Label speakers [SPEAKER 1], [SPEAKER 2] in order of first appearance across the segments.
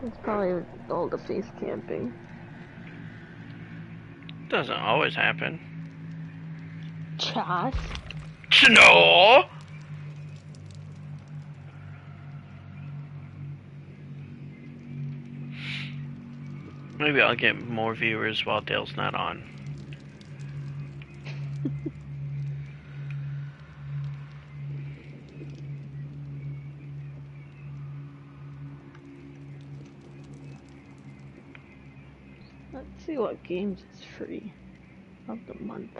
[SPEAKER 1] It's probably all the face camping.
[SPEAKER 2] Doesn't always happen.
[SPEAKER 1] Chas?
[SPEAKER 2] No! Maybe I'll get more viewers while Dale's not on.
[SPEAKER 1] Let's see what games is free of the month.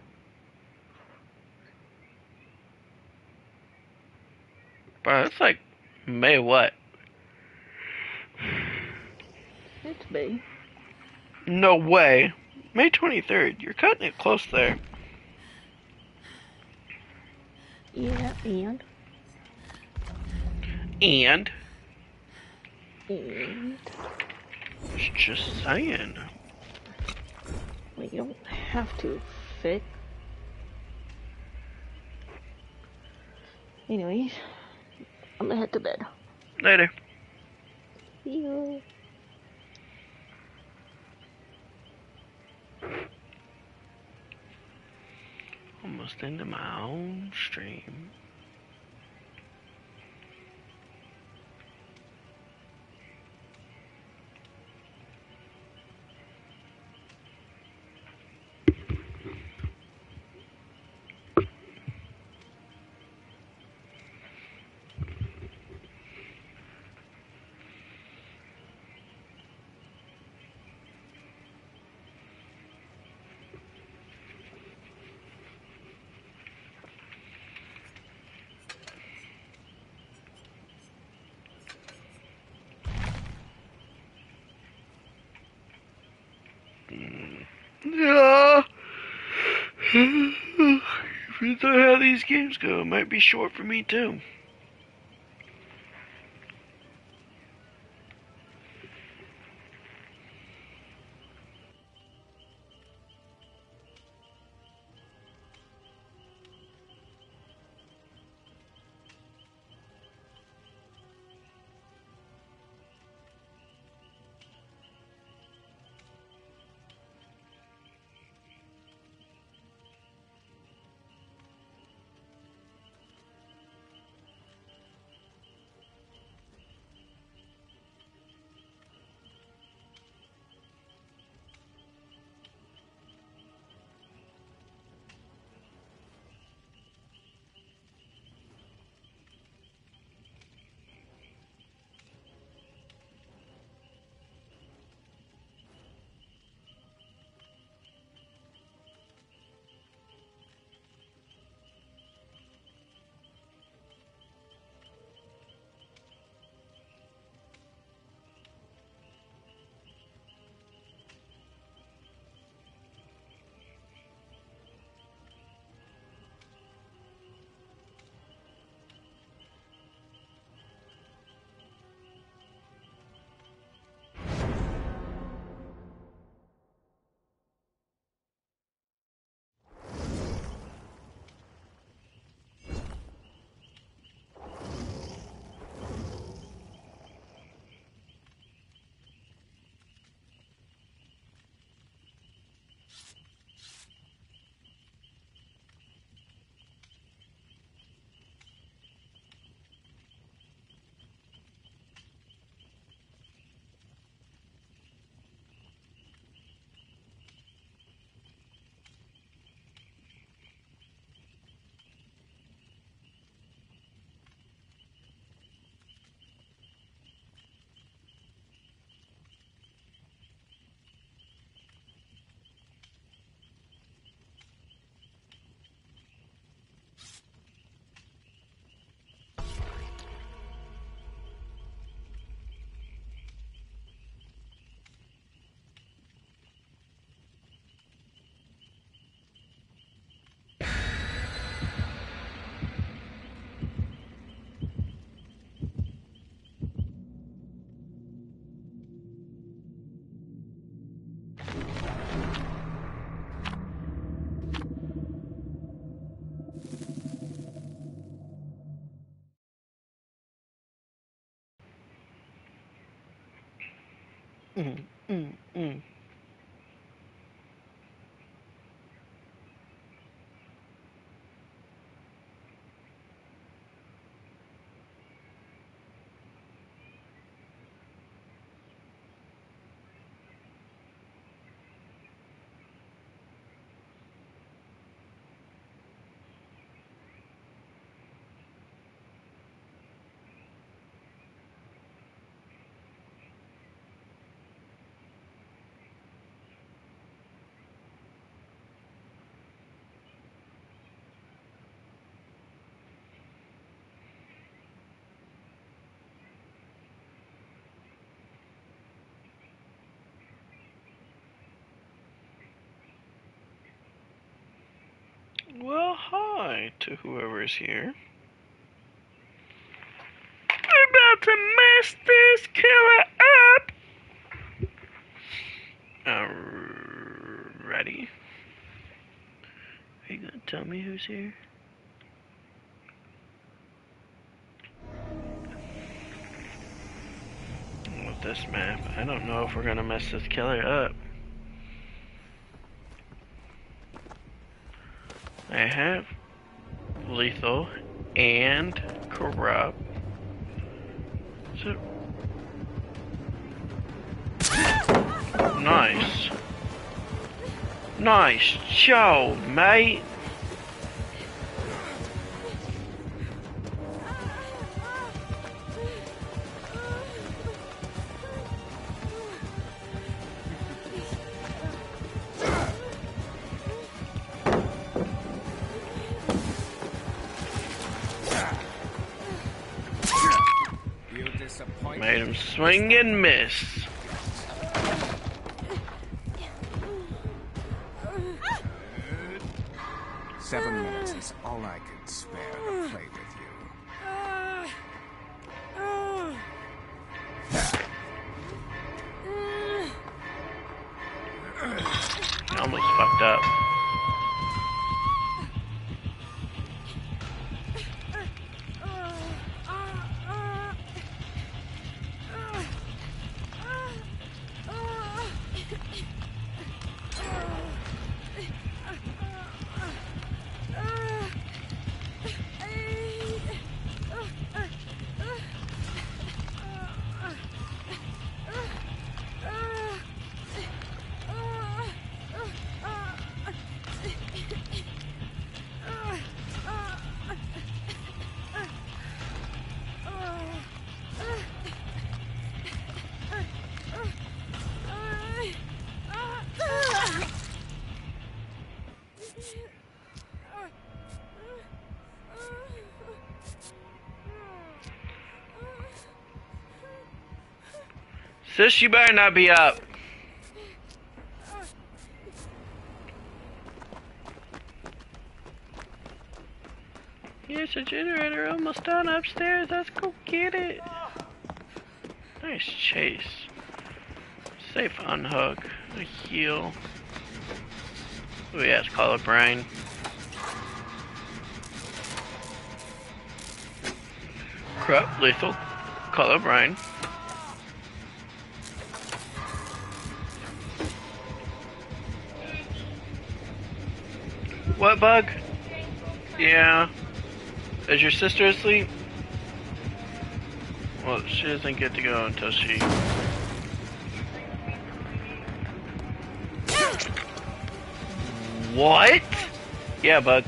[SPEAKER 2] Bro, it's like May what?
[SPEAKER 1] It's May.
[SPEAKER 2] No way. May 23rd. You're cutting it close there.
[SPEAKER 1] Yeah, and
[SPEAKER 2] And
[SPEAKER 1] and
[SPEAKER 2] just saying.
[SPEAKER 1] well, you don't have to fit. Anyways, I'm gonna head to bed.
[SPEAKER 2] Later.
[SPEAKER 1] See you.
[SPEAKER 2] Almost into my own stream. Yeah. Depends on how these games go. It might be short for me too. Mm, mm, mm. Well, hi to whoever's here. We're about to mess this killer up. Ready? Are you gonna tell me who's here? With this map, I don't know if we're gonna mess this killer up. I have lethal and corrupt. So nice. Nice job, mate. Made him swing and miss.
[SPEAKER 3] Seven minutes is all I can spare to play with you.
[SPEAKER 2] Almost fucked up. Sis, you better not be up. Here's a generator almost done upstairs. Let's go get it. Nice chase. Safe unhook. A heal. Oh yeah, it's Call of Brian. Corrupt, lethal. Call of Brian. What, Bug? Yeah. Is your sister asleep? Well, she doesn't get to go until she... What? Yeah, Bug.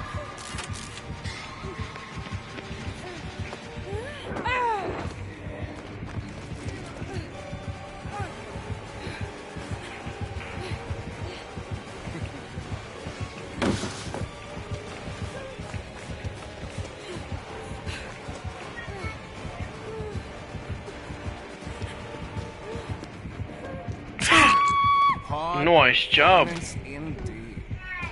[SPEAKER 2] Nice job.
[SPEAKER 3] Indeed.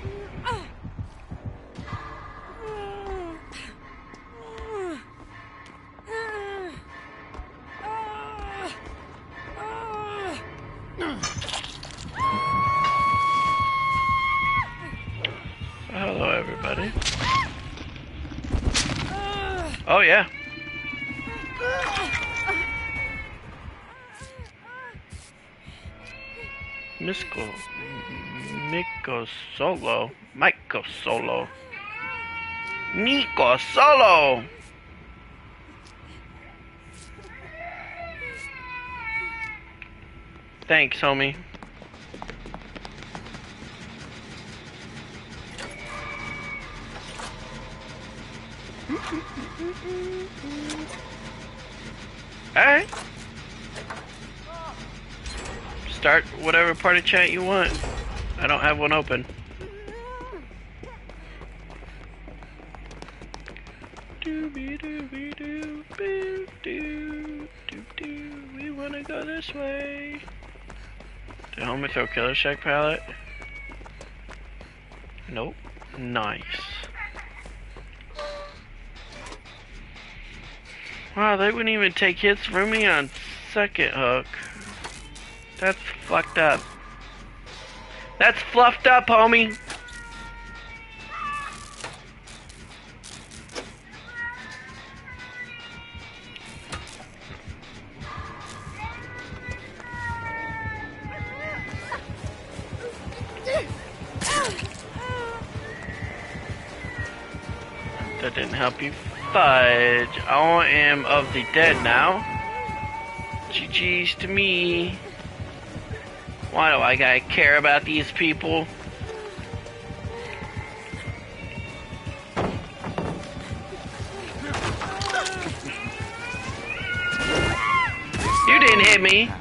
[SPEAKER 2] Hello, everybody. Oh, yeah. Misco. Miko Solo. Michael Solo. Nico Solo! Thanks, homie. Alright. Start whatever party chat you want. I don't have one open. We wanna go this way. Did homie throw Killer Shack pallet? Nope. Nice. Wow, they wouldn't even take hits from me on second hook. That's fucked up. That's fluffed up, homie. That didn't help you. Fudge. I am of the dead now. GG's to me. Why do I gotta care about these people? You didn't hit me.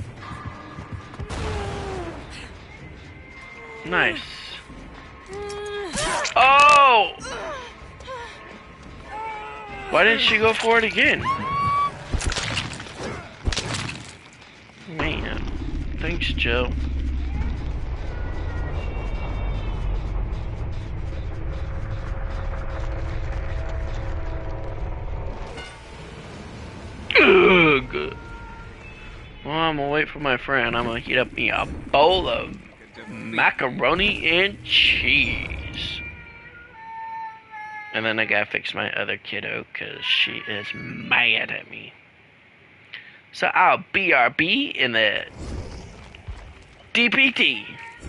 [SPEAKER 2] Nice. Oh! Why didn't she go for it again? Man. Thanks, Joe. Ugh. Well, I'm gonna wait for my friend. I'm gonna heat up me a bowl of macaroni and cheese. And then I gotta fix my other kiddo because she is mad at me. So I'll BRB in the DPT.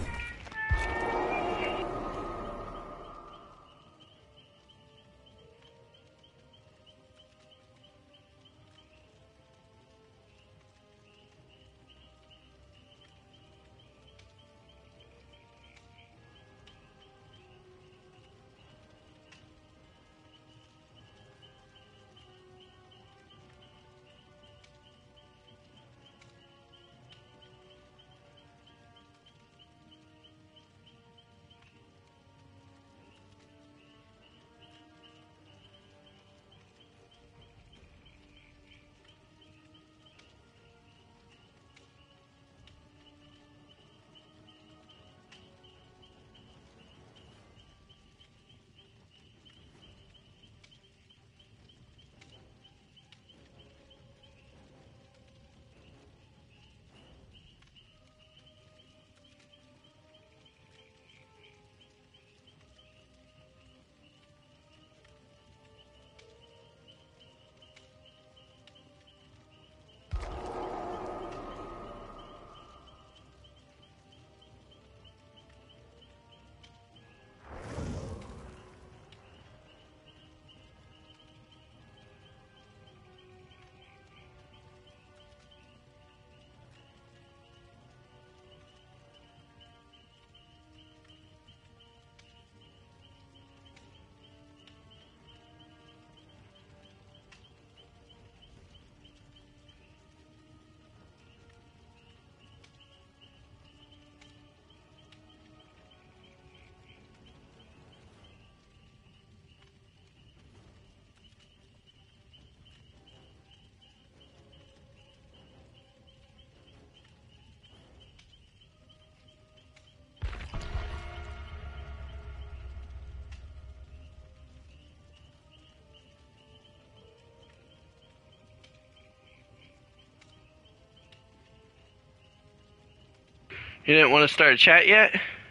[SPEAKER 2] You didn't want to start a chat yet?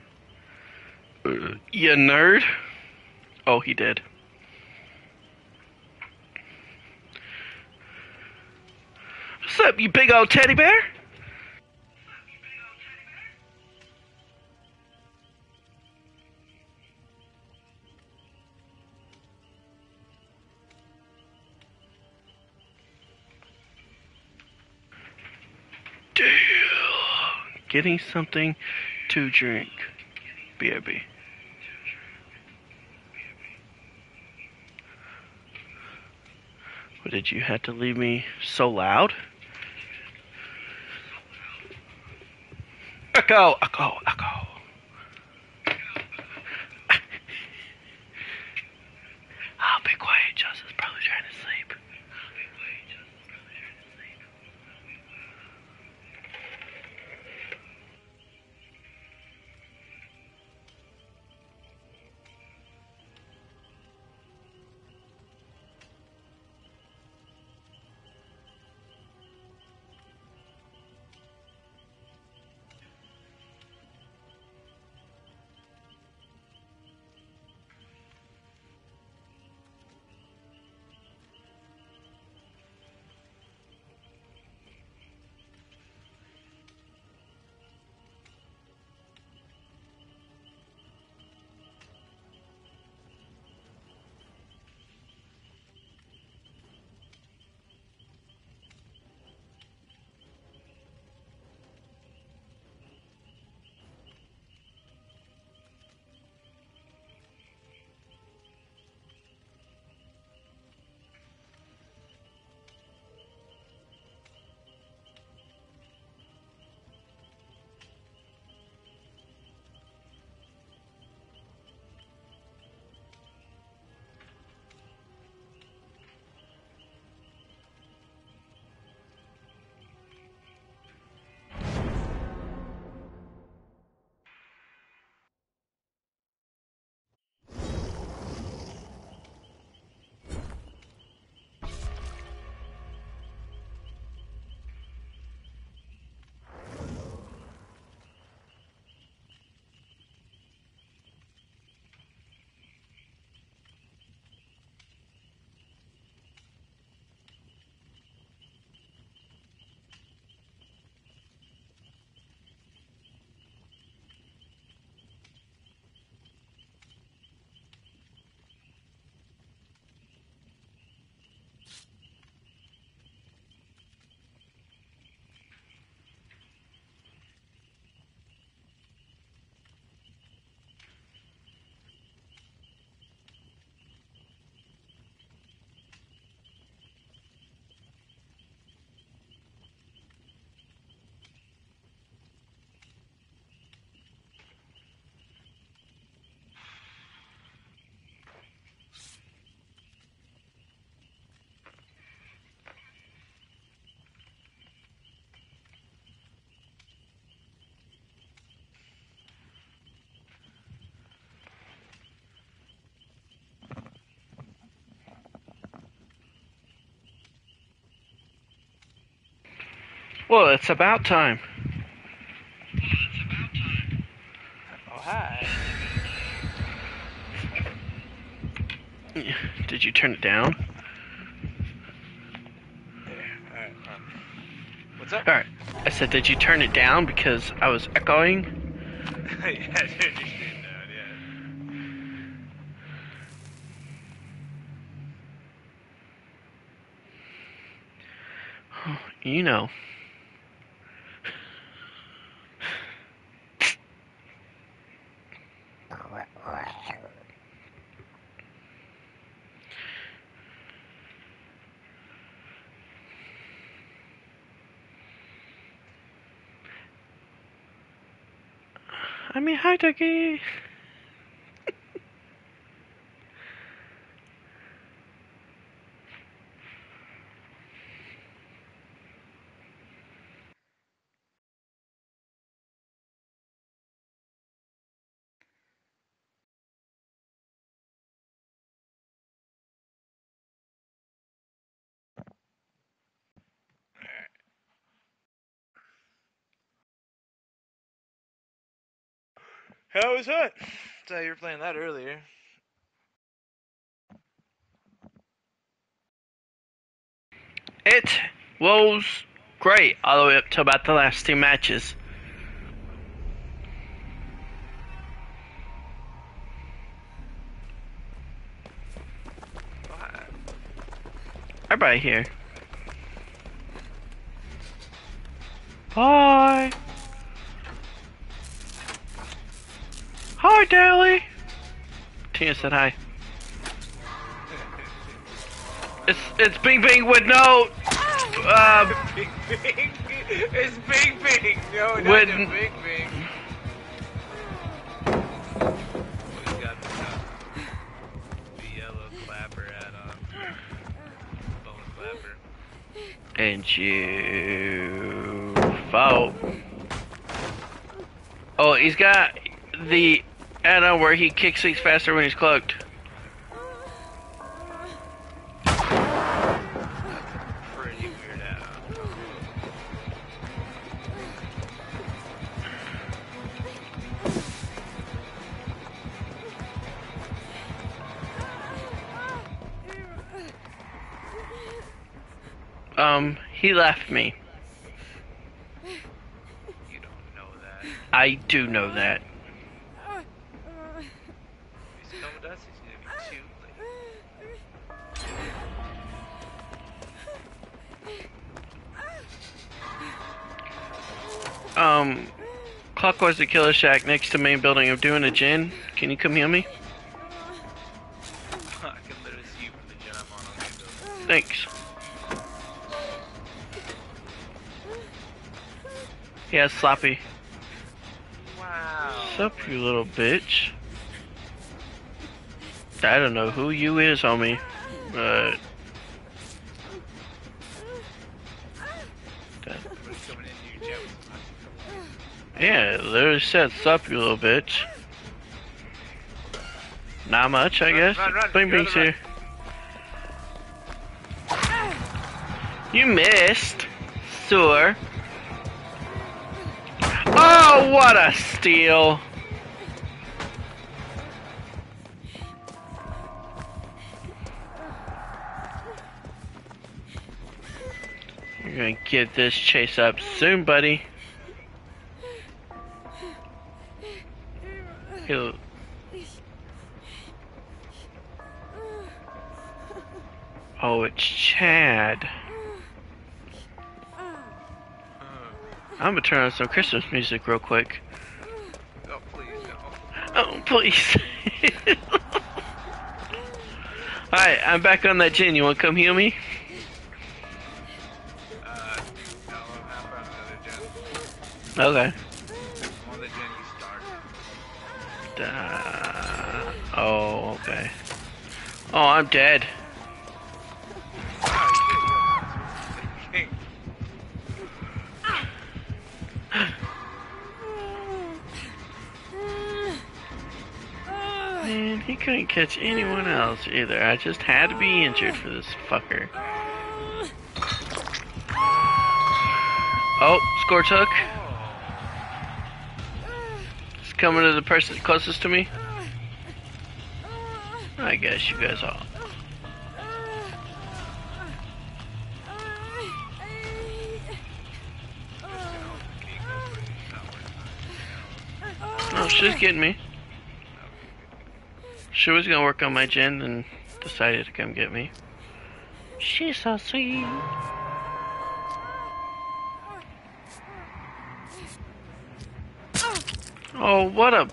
[SPEAKER 2] You nerd? Oh, he did. What's up, you big old teddy bear? getting something to drink. BRB. Or did you have to leave me so loud? Echo! Echo! Echo! Oh, be quiet. Joseph's probably trying to sleep. Well, it's about time.
[SPEAKER 4] Oh, hi.
[SPEAKER 2] Did you turn it down?
[SPEAKER 4] There. Alright, what's up?
[SPEAKER 2] Alright. I said, did you turn it down because I was echoing?
[SPEAKER 4] Yeah, I didn't understand that, yeah.
[SPEAKER 2] You know. I mean, hi, Dougie.
[SPEAKER 4] How was that? So you were playing that earlier.
[SPEAKER 2] It was great all the way up to about the last two matches.
[SPEAKER 4] Oh, hi.
[SPEAKER 2] Everybody here. Bye. Hi, Dally. Tina said hi. It's Bing Bing with no.
[SPEAKER 4] Bing Bing. It's Bing Bing. No, not
[SPEAKER 2] With-
[SPEAKER 4] the Bing Bing. He's got the yellow clapper hat on. Bone clapper.
[SPEAKER 2] And you vote. Oh, he's got the add-on where he kicks things faster when he's cloaked.
[SPEAKER 4] Pretty weird add-on.
[SPEAKER 2] He left me.
[SPEAKER 4] You don't know that.
[SPEAKER 2] I do know that.
[SPEAKER 4] If he's coming with us, he's gonna be too late.
[SPEAKER 2] Clockwise the Killer Shack next to main building. I'm doing a gin. Can you come heal me?
[SPEAKER 4] I can literally see you from the gen I'm on main building.
[SPEAKER 2] Thanks. Yeah, Sloppy.
[SPEAKER 4] Wow.
[SPEAKER 2] What's up, you little bitch? I don't know who you is, homie, but
[SPEAKER 4] Everybody's coming into your gen with
[SPEAKER 2] yeah, it literally said, "Sup, you little bitch." Not much, I guess.
[SPEAKER 4] run,
[SPEAKER 2] Bing
[SPEAKER 4] you're on
[SPEAKER 2] Bing's
[SPEAKER 4] the
[SPEAKER 2] here. You missed, sir. Oh, what a steal! You're gonna get this chase up soon, buddy. He'll... Oh, it's Chad. I'm gonna turn on some Christmas music real quick.
[SPEAKER 4] Oh, please, no.
[SPEAKER 2] Oh, please. Alright, I'm back on that gin. You wanna come heal me?
[SPEAKER 4] No, I'm from another gen.
[SPEAKER 2] Okay.
[SPEAKER 4] I'm on the gen you started.
[SPEAKER 2] Oh, okay. Oh, I'm dead. Man, he couldn't catch anyone else either. I just had to be injured for this fucker. Oh, Scorch Hook. It's coming to the person closest to me. I guess you guys all. Oh, she's getting me. She was gonna work on my gen and decided to come get me. She's so sweet. Oh, what a...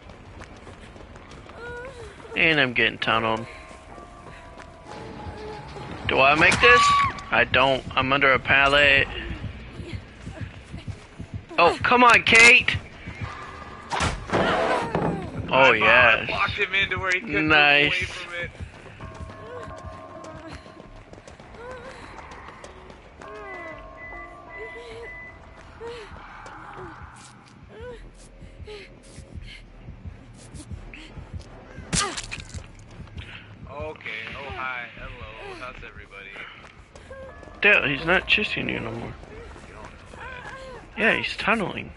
[SPEAKER 2] And I'm getting tunneled. Do I make this? I don't. I'm under a pallet. Oh, come on, Kate! Oh, yeah.
[SPEAKER 4] Locked him into where he couldn't
[SPEAKER 2] Nice.
[SPEAKER 4] move away from it. Okay, oh hi, hello, how's everybody?
[SPEAKER 2] Dale, he's not chasing you no more.
[SPEAKER 4] You don't know that.
[SPEAKER 2] Yeah, he's tunneling.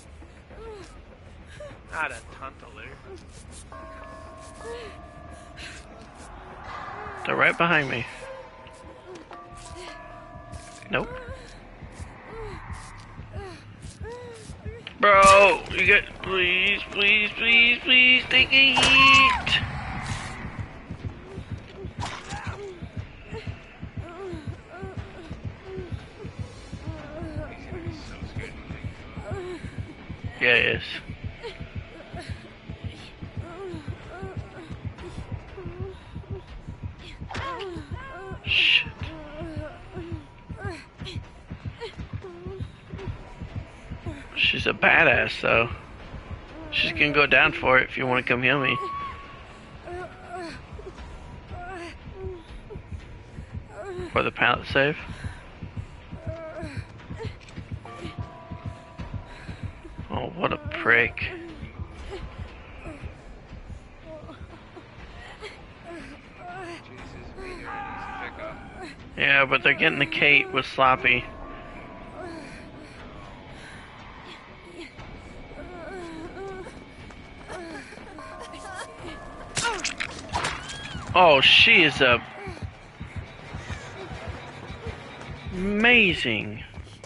[SPEAKER 4] Not a tunneler.
[SPEAKER 2] They're right behind me. Nope. Bro, you get... Please, please, please, please, take a hit!
[SPEAKER 4] He's gonna be so scared to take you.
[SPEAKER 2] Yeah, he is. She's a badass, though. She's gonna go down for it if you want to come heal me. For the pallet save. Oh, what a prick. Yeah, but they're getting the Kate with Sloppy. Oh, she is amazing.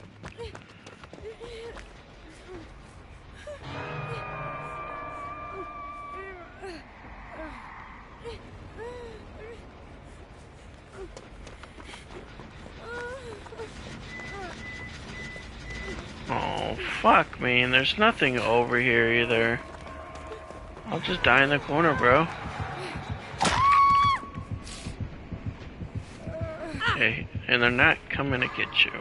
[SPEAKER 2] Oh, fuck me, and there's nothing over here either. I'll just die in the corner, bro. Okay, and they're not coming to get you.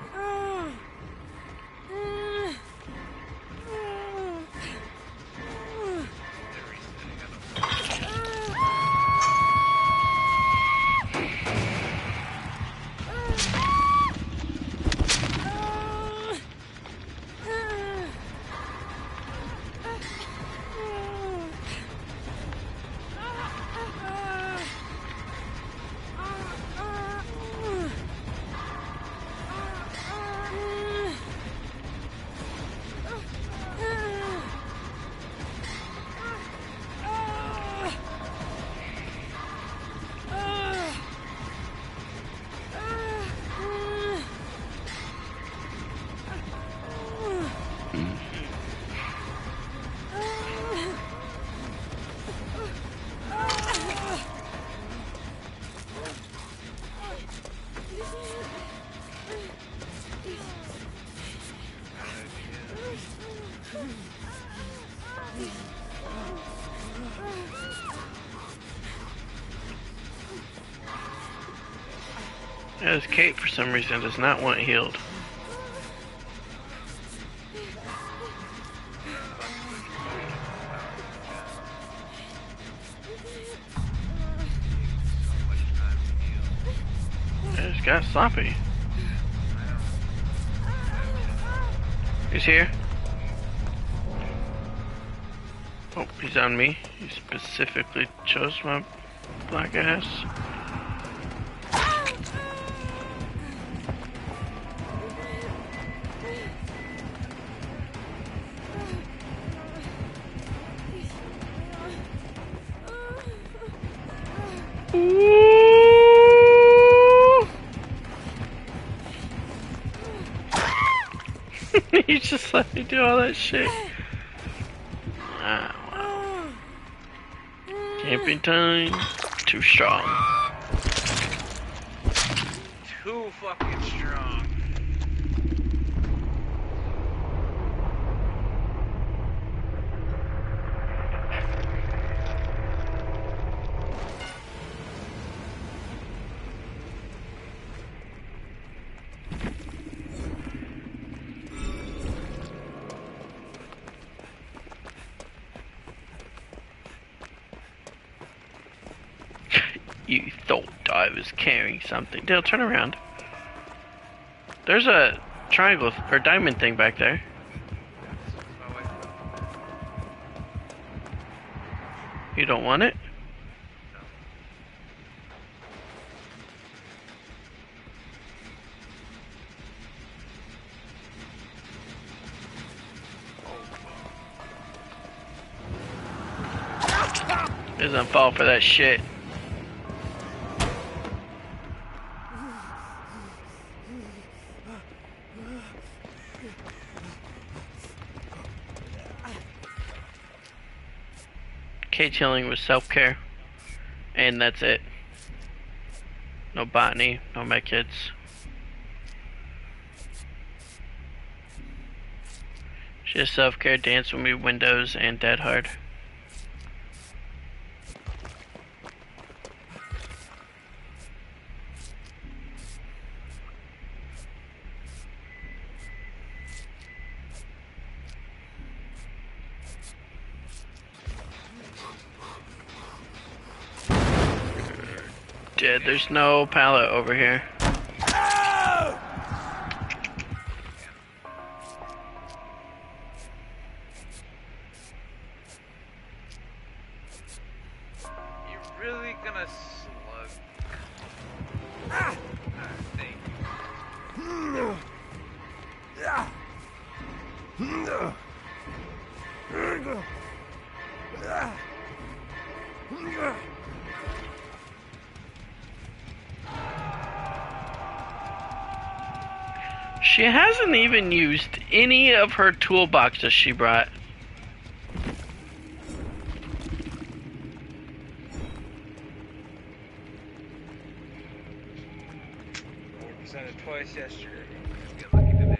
[SPEAKER 2] Yeah, this Kate for some reason does not want healed. Yeah, it's got Sloppy. He's here. Oh, he's on me. He specifically chose my black ass. You just let me do all that shit. Ah, wow. Camping time. Too strong.
[SPEAKER 4] Too fucking strong.
[SPEAKER 2] You thought I was carrying something. Dale, turn around. There's a triangle or diamond thing back there. You don't want it? Doesn't fall for that shit. Cage healing was self-care, and that's it. No botany, no med kits. Just self-care, Dance With Me, Windows, and Dead Hard. dead. There's no pallet over here.
[SPEAKER 4] You're really gonna slug. Thank you.
[SPEAKER 2] She hasn't even used any of her toolboxes she brought.
[SPEAKER 4] We presented twice yesterday. Get lucky today.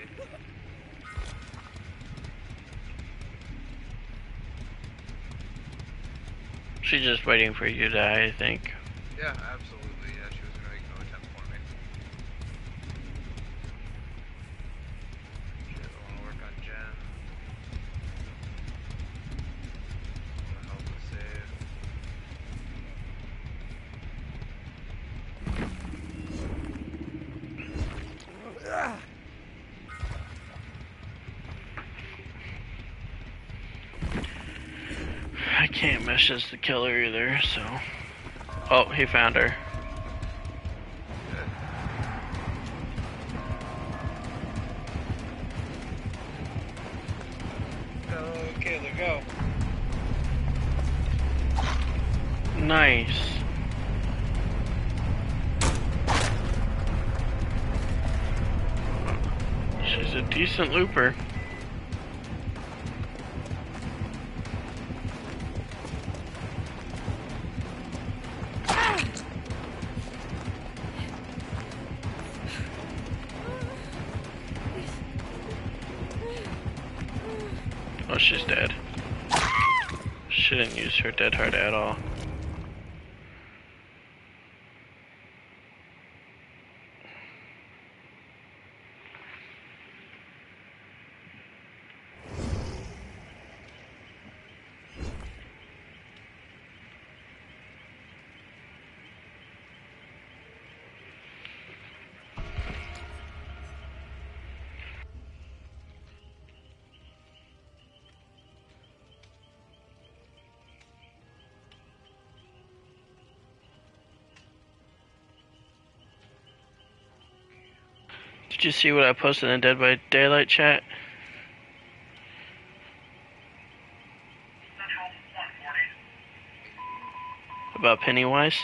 [SPEAKER 2] She's just waiting for you to die, I think.
[SPEAKER 4] Yeah, absolutely. Yeah, she was gonna make no attempt for me. Shit, I wanna work on Jen. I wanna help us save.
[SPEAKER 2] I can't message the killer either, so... Oh, he found her.
[SPEAKER 4] Go, Kayla, go.
[SPEAKER 2] Nice. She's a decent looper. Oh, she's dead. She didn't use her dead heart at all. Did you see what I posted in Dead by Daylight chat? About Pennywise?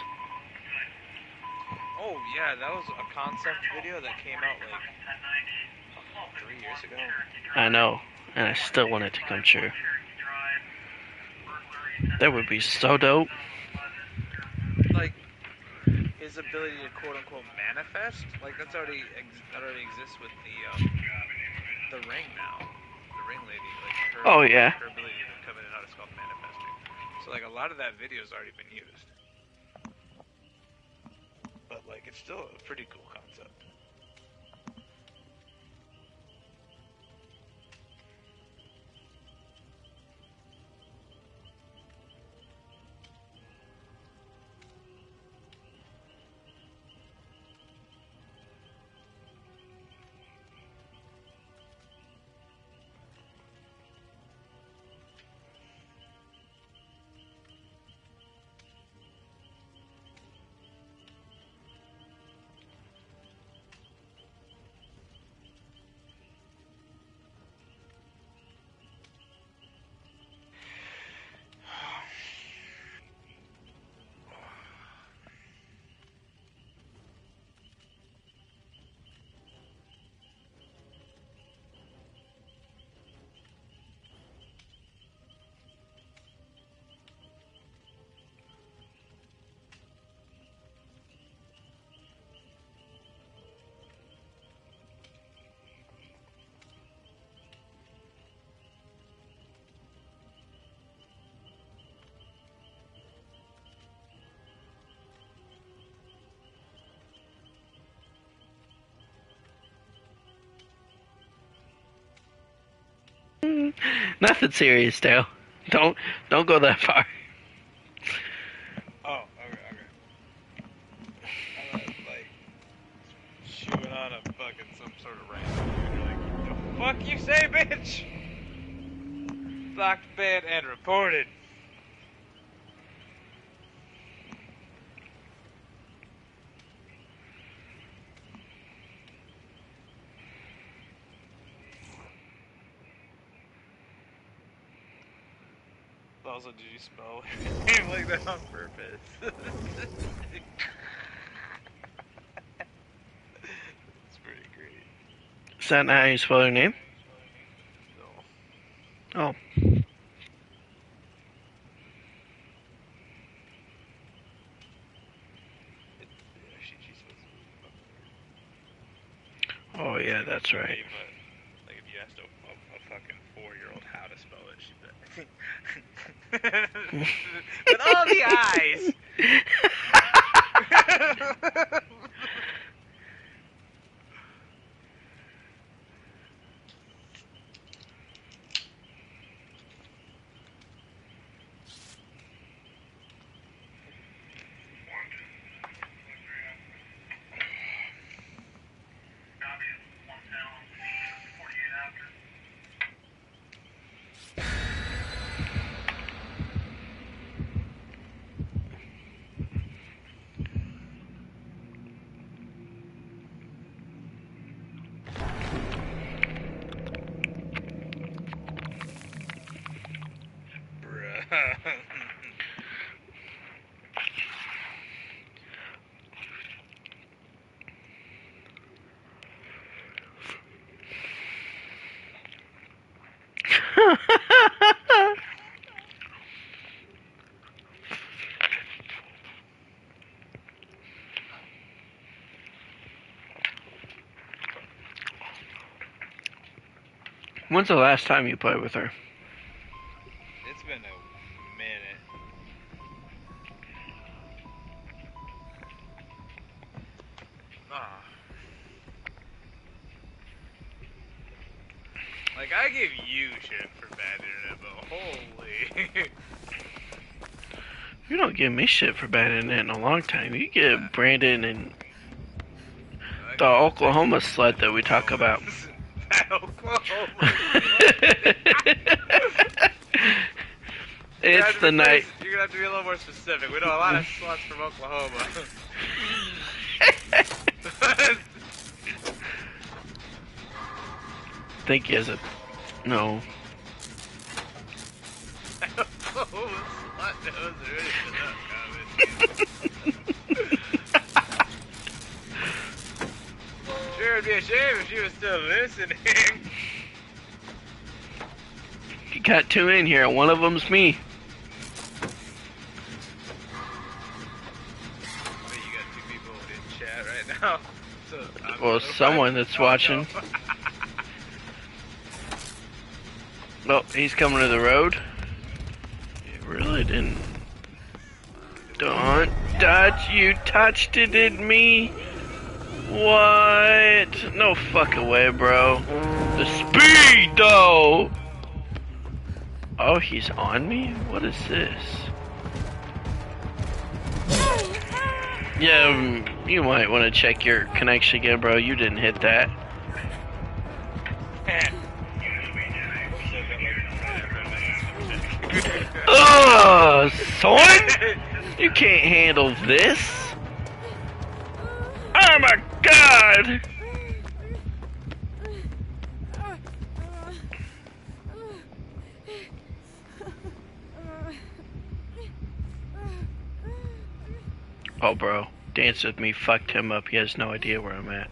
[SPEAKER 4] Oh, yeah, that was a concept video that came out like 3 years ago.
[SPEAKER 2] I know, and I still want it to come true. That would be so dope.
[SPEAKER 4] Like, his ability to quote unquote manifest, like that already exists with the ring now. The ring lady, like her,
[SPEAKER 2] Oh, yeah.
[SPEAKER 4] her ability to come in and out is called manifesting. So like a lot of that video's already been used. But like it's still a pretty cool concept.
[SPEAKER 2] Nothing serious, Dale. Don't go that far.
[SPEAKER 4] Oh, okay. sort of random. You're like, the fuck you say, bitch? Blocked, banned, and reported. Also, did you spell your name like that on purpose? It's pretty great.
[SPEAKER 2] Is that not how you spell your name?
[SPEAKER 4] No.
[SPEAKER 2] Oh.
[SPEAKER 4] She's supposed to
[SPEAKER 2] Oh yeah, that's right.
[SPEAKER 4] but, like, if you asked a fucking 4-year-old how to spell it, she'd be with all the eyes!
[SPEAKER 2] When's the last time you played with her?
[SPEAKER 4] It's been a minute. Like, I give you shit for bad internet, but holy.
[SPEAKER 2] You don't give me shit for bad internet in a long time. You give Brandon and the Oklahoma slut that we talk about.
[SPEAKER 4] That Oklahoma
[SPEAKER 2] It's the night.
[SPEAKER 4] You're gonna have to be a little more specific. We know a lot of sluts from Oklahoma.
[SPEAKER 2] Think he has a no.
[SPEAKER 4] Oklahoma slut knows already for that comment. Sure, it'd be a shame if she was still listening.
[SPEAKER 2] You got two in here. One of them's me.
[SPEAKER 4] Wait, you got 2 people in chat right now. So
[SPEAKER 2] Well, someone that's watching. Oh, he's coming to the road. It really didn't. Don't touch. You touched it, didn't me? What? No fucking way, bro. The speed, though. Oh, he's on me? What is this? Yeah, you might want to check your connection again, bro. You didn't hit that. Ugh, son! You can't handle this! Oh my god! Oh, bro. Dance with me fucked him up. He has no idea where I'm at.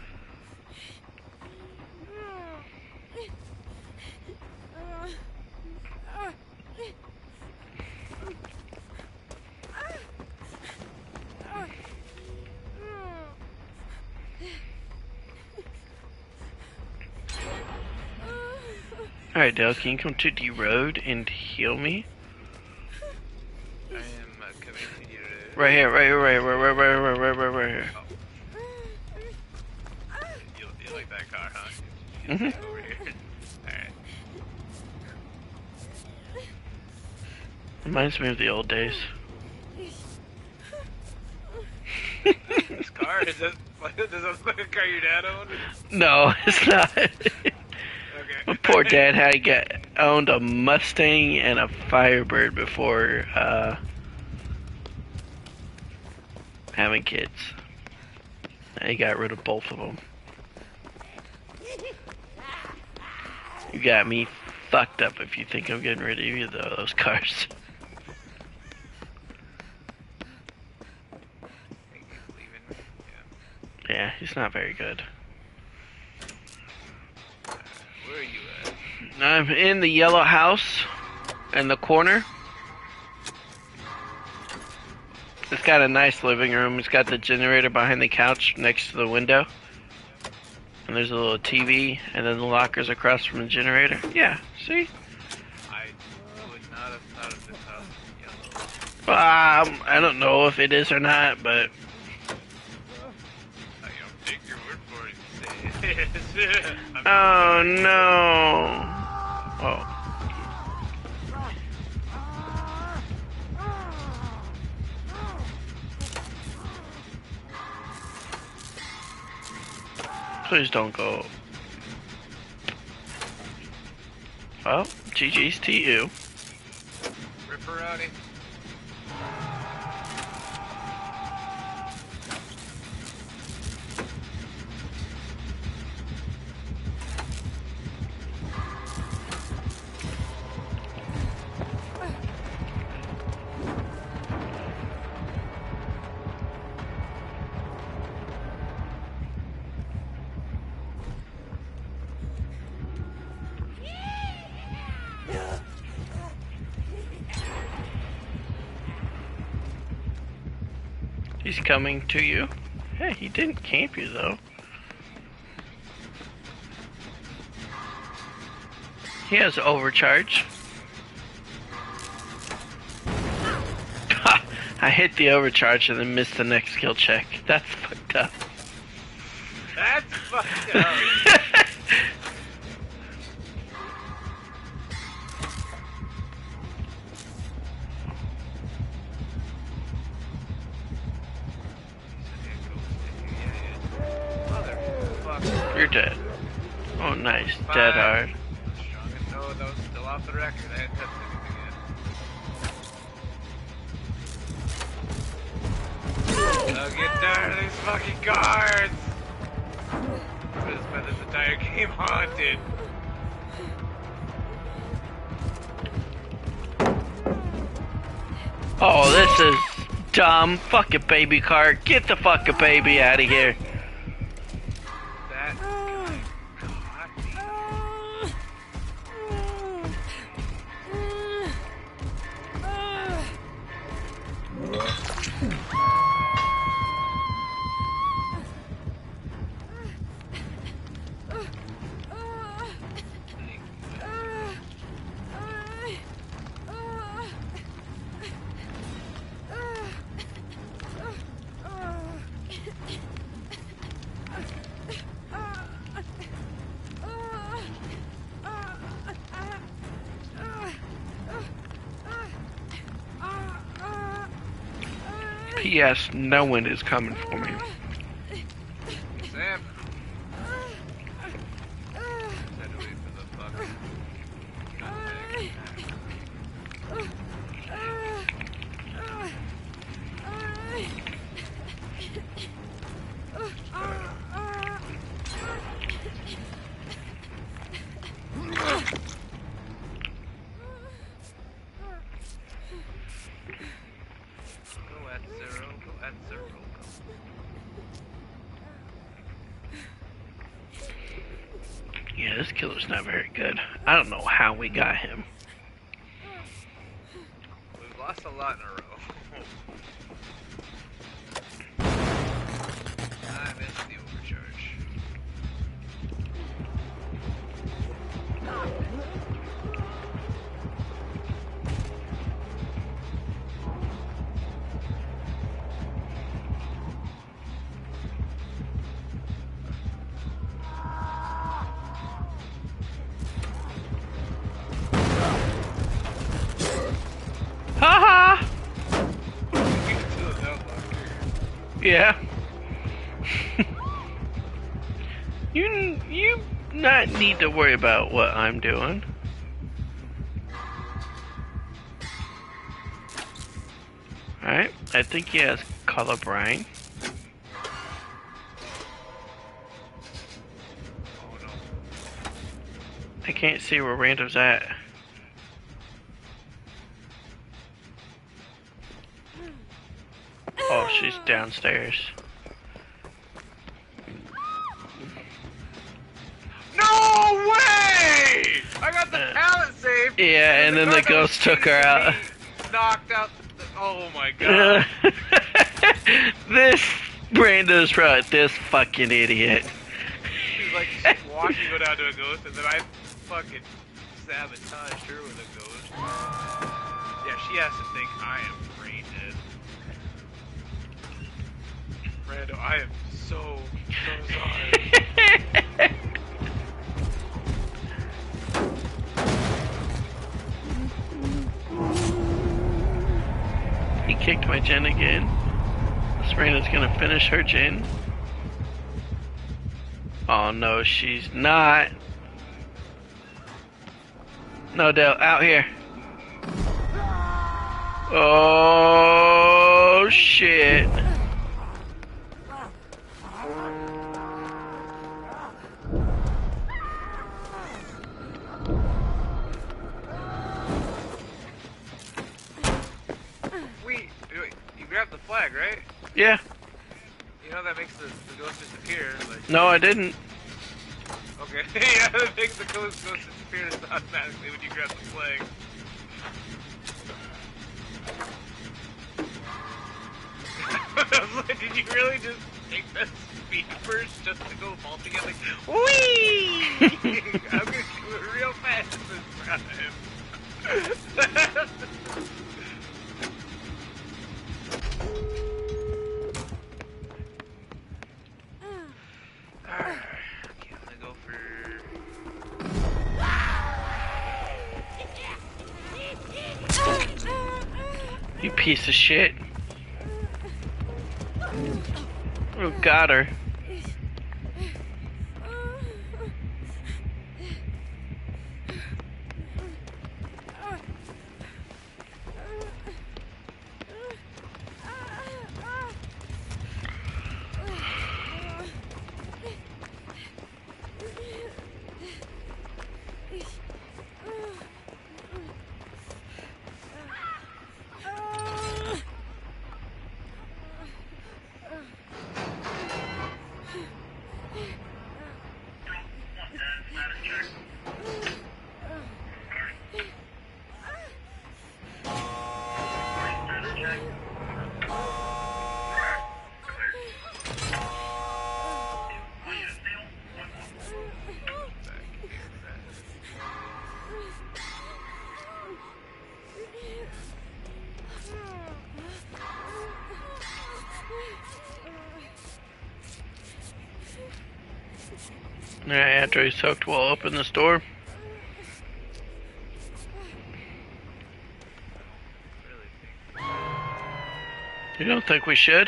[SPEAKER 2] Alright, Dale, can you come to the road and heal me?
[SPEAKER 4] I am coming to you.
[SPEAKER 2] Right here, right here, right here.
[SPEAKER 4] You like that car, huh?
[SPEAKER 2] Mm-hmm.
[SPEAKER 4] Over here. Alright.
[SPEAKER 2] Reminds me of the old days.
[SPEAKER 4] This car is Does that look like a car your dad owned?
[SPEAKER 2] No, it's not.
[SPEAKER 4] Okay.
[SPEAKER 2] My poor dad owned a Mustang and a Firebird before having kids. And he got rid of both of them. You got me fucked up if you think I'm getting rid of either of those cars.
[SPEAKER 4] Think he's leaving.
[SPEAKER 2] Yeah, he's not very good.
[SPEAKER 4] Where are you at?
[SPEAKER 2] I'm in the yellow house in the corner. It's got a nice living room. It's got the generator behind the couch next to the window. And there's a little TV, and then the lockers across from the generator. Yeah, see?
[SPEAKER 4] I would not have thought of this house yellow.
[SPEAKER 2] I don't know if it is or not, but
[SPEAKER 4] I don't take your word for it. It is.
[SPEAKER 2] oh no! Oh, please don't go. Well, GG's to you.
[SPEAKER 4] Ripperoni.
[SPEAKER 2] He's coming to you. Hey, he didn't camp you though. He has overcharge. I hit the overcharge and then missed the next skill check. That's fucked up.
[SPEAKER 4] That's fucked up. Motherfucker.
[SPEAKER 2] You're dead. Oh, nice. Dead hard.
[SPEAKER 4] Strong. No, that was still off the record. I hadn't touched anything yet. Oh, get down to these fucking cards! This spent this entire game haunted.
[SPEAKER 2] Oh, this is dumb. Fuck it, baby cart. Get the fucking baby out of here.
[SPEAKER 4] That guy caught me.
[SPEAKER 2] P.S. No one is coming for me.
[SPEAKER 4] Sam. Said to wait for the fucking Go at zero, go at zero, go.
[SPEAKER 2] Yeah, this killer's not very good. I don't know how we got him.
[SPEAKER 4] We've lost a lot in a row. I missed the overcharge.
[SPEAKER 2] Ha ha!
[SPEAKER 4] Get to the locker.
[SPEAKER 2] Yeah. not need to worry about what I'm doing. Alright, I think he has colorblind.
[SPEAKER 4] Oh no.
[SPEAKER 2] I can't see where Random's at. Oh, she's downstairs.
[SPEAKER 4] No way! I got the pallet saved.
[SPEAKER 2] Yeah, and then the ghost took her out.
[SPEAKER 4] Knocked out. Oh my god.
[SPEAKER 2] This Brando's probably this fucking idiot.
[SPEAKER 4] She's like just watching go down to a ghost, and then I fucking sabotaged her with a ghost. Yeah, she has to think I am brain dead. Brando, I am so sorry.
[SPEAKER 2] He kicked my gen again. Serena's gonna finish her gen. Oh no, she's not. No doubt, out here. Oh shit.
[SPEAKER 4] Wait, you grabbed the flag, right?
[SPEAKER 2] Yeah.
[SPEAKER 4] You know that makes the ghost disappear. Like,
[SPEAKER 2] No, I didn't.
[SPEAKER 4] okay, yeah, that makes the ghost disappear automatically when you grab the flag. I was like, did you really just take that speed burst just to go vaulting it like, whee! I'm gonna do it real fast this time. Alright, okay, I'm gonna go for...
[SPEAKER 2] You piece of shit. Oh, got her. Alright, after he's hooked, we'll open this door. You don't think we should?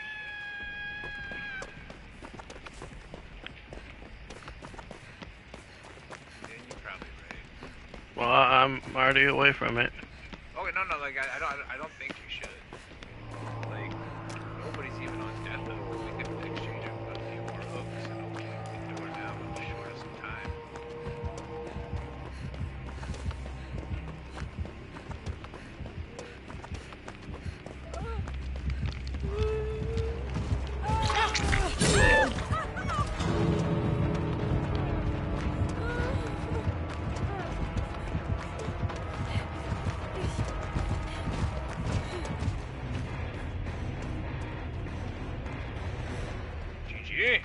[SPEAKER 4] Yeah, you're probably right.
[SPEAKER 2] Well, I'm already away from it.
[SPEAKER 4] Okay, no, like, I don't think you should. Like, nobody's even on death hook. We could exchange a few more hooks and open the door now with the shortest of time. GG.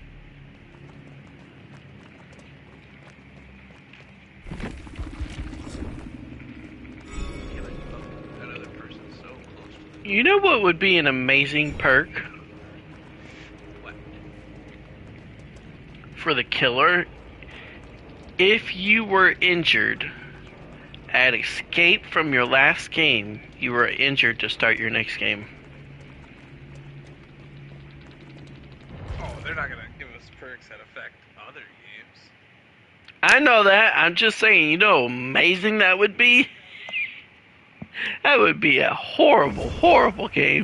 [SPEAKER 4] Killing that other person so close with
[SPEAKER 2] You know what would be an amazing perk
[SPEAKER 4] what?
[SPEAKER 2] for the killer? If you were injured at escape from your last game, you were injured to start your next game.
[SPEAKER 4] Oh, they're not gonna give us perks that affect other games.
[SPEAKER 2] I know that. I'm just saying, you know how amazing that would be? That would be a horrible, horrible game.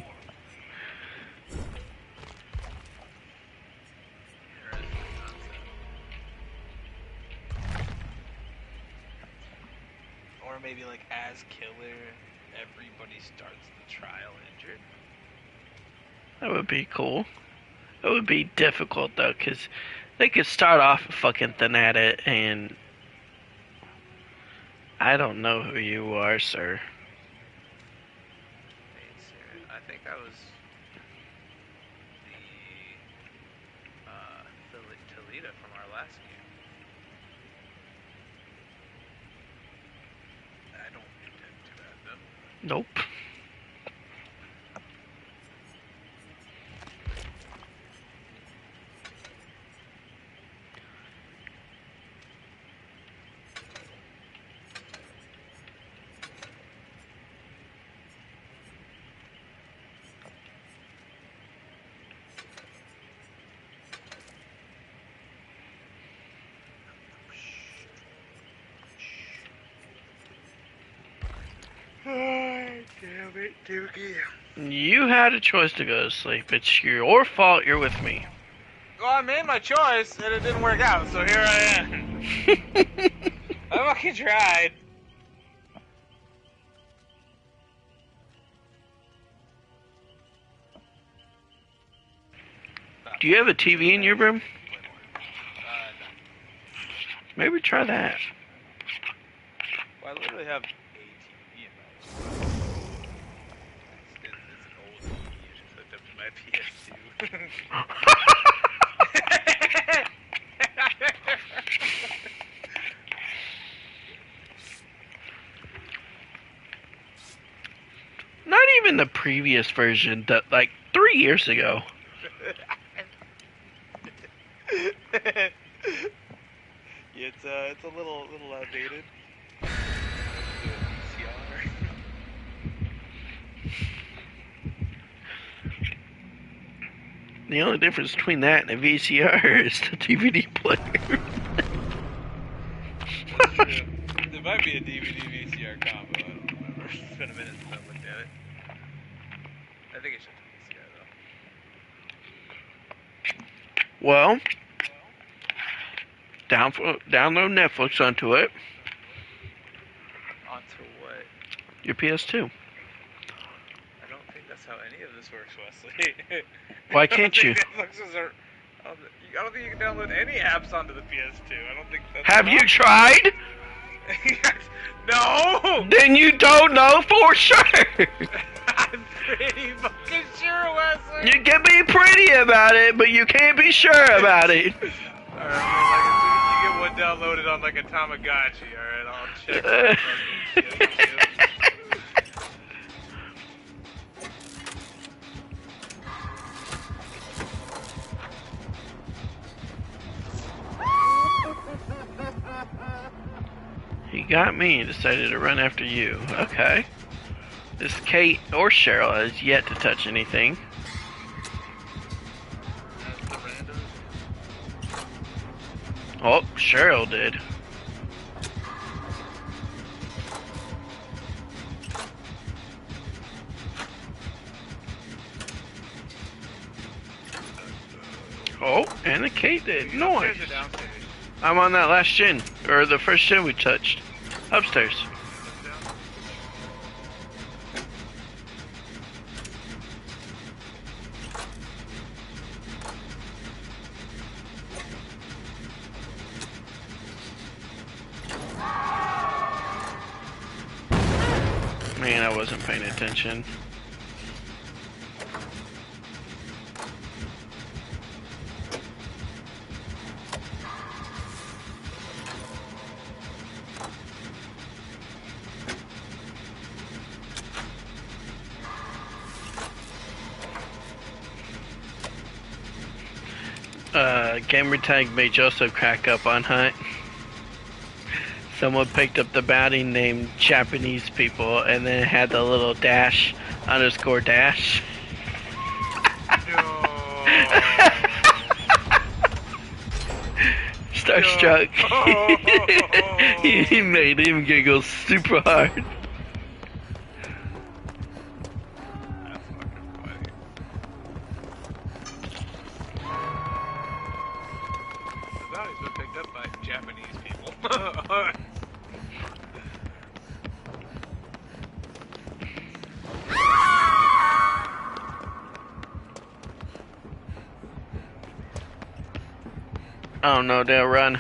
[SPEAKER 4] Or maybe like as killer, everybody starts the trial injured.
[SPEAKER 2] That would be cool. It would be difficult though, because they could start off fucking at it, and I don't know who you are, sir.
[SPEAKER 4] Hey, sir, I think I was the Toledo from our last game. I don't intend to add them.
[SPEAKER 2] Nope.
[SPEAKER 4] Damn it, Dookie.
[SPEAKER 2] You had a choice to go to sleep. It's your fault you're with me.
[SPEAKER 4] Well, I made my choice, and it didn't work out, so here I am. I fucking tried.
[SPEAKER 2] Do you have a TV in your room?
[SPEAKER 4] No.
[SPEAKER 2] Maybe try that.
[SPEAKER 4] Well, I literally have a TV in my room. It's an old TV. It's just hooked up to my PS2.
[SPEAKER 2] Not even the previous version, that like 3 years ago.
[SPEAKER 4] Yeah, it's a little outdated.
[SPEAKER 2] The only difference between that and a VCR is the DVD player.
[SPEAKER 4] There might be a DVD VCR combo. I don't remember. It's been a minute since I looked at it. I think it's just a VCR though.
[SPEAKER 2] Well, download Netflix onto it.
[SPEAKER 4] Onto what?
[SPEAKER 2] Your PS2.
[SPEAKER 4] I don't think that's how any of this works, Wesley.
[SPEAKER 2] Why can't you?
[SPEAKER 4] I don't think you can download any apps onto the PS2. I don't think that's
[SPEAKER 2] Have you tried?
[SPEAKER 4] No!
[SPEAKER 2] Then you don't know for sure.
[SPEAKER 4] I'm pretty fucking sure, Wesley.
[SPEAKER 2] You can be pretty about it, but you can't be sure about it.
[SPEAKER 4] Alright, like as soon as you get one downloaded on like a Tamagotchi, alright, I'll check some fucking shit.
[SPEAKER 2] He got me and decided to run after you. Okay. This Kate or Cheryl has yet to touch anything. Oh, Cheryl did. Oh, and the Kate did. Nice.
[SPEAKER 4] Upstairs or downstairs?
[SPEAKER 2] I'm on that last gen, or the first gen we touched. Upstairs. Man, I wasn't paying attention. Gamertag made Joseph crack up on Hunt. Someone picked up the bounty named Japanese people and then it had the little dash _ dash. starstruck. He made him giggle super hard.
[SPEAKER 4] That's fucking funny. The bounty's been picked up by Japanese people.
[SPEAKER 2] Oh no, they'll run.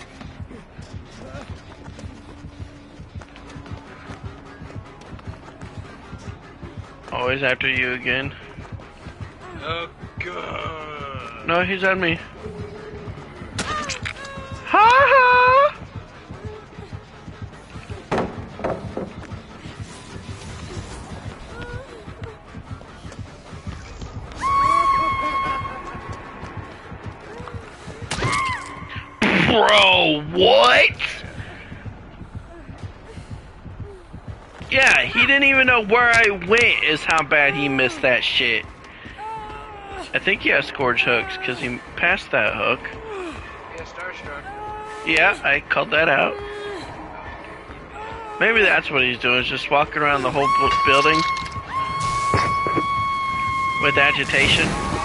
[SPEAKER 2] Always after you again.
[SPEAKER 4] Oh god.
[SPEAKER 2] No, he's on me. Ha ha! Bro, what? Yeah, he didn't even know where I went is how bad he missed that shit. I think he has Scourge hooks because he passed that hook.
[SPEAKER 4] Yeah, Starstruck.
[SPEAKER 2] Yeah, I called that out. Maybe that's what he's doing, is just walking around the whole building with agitation.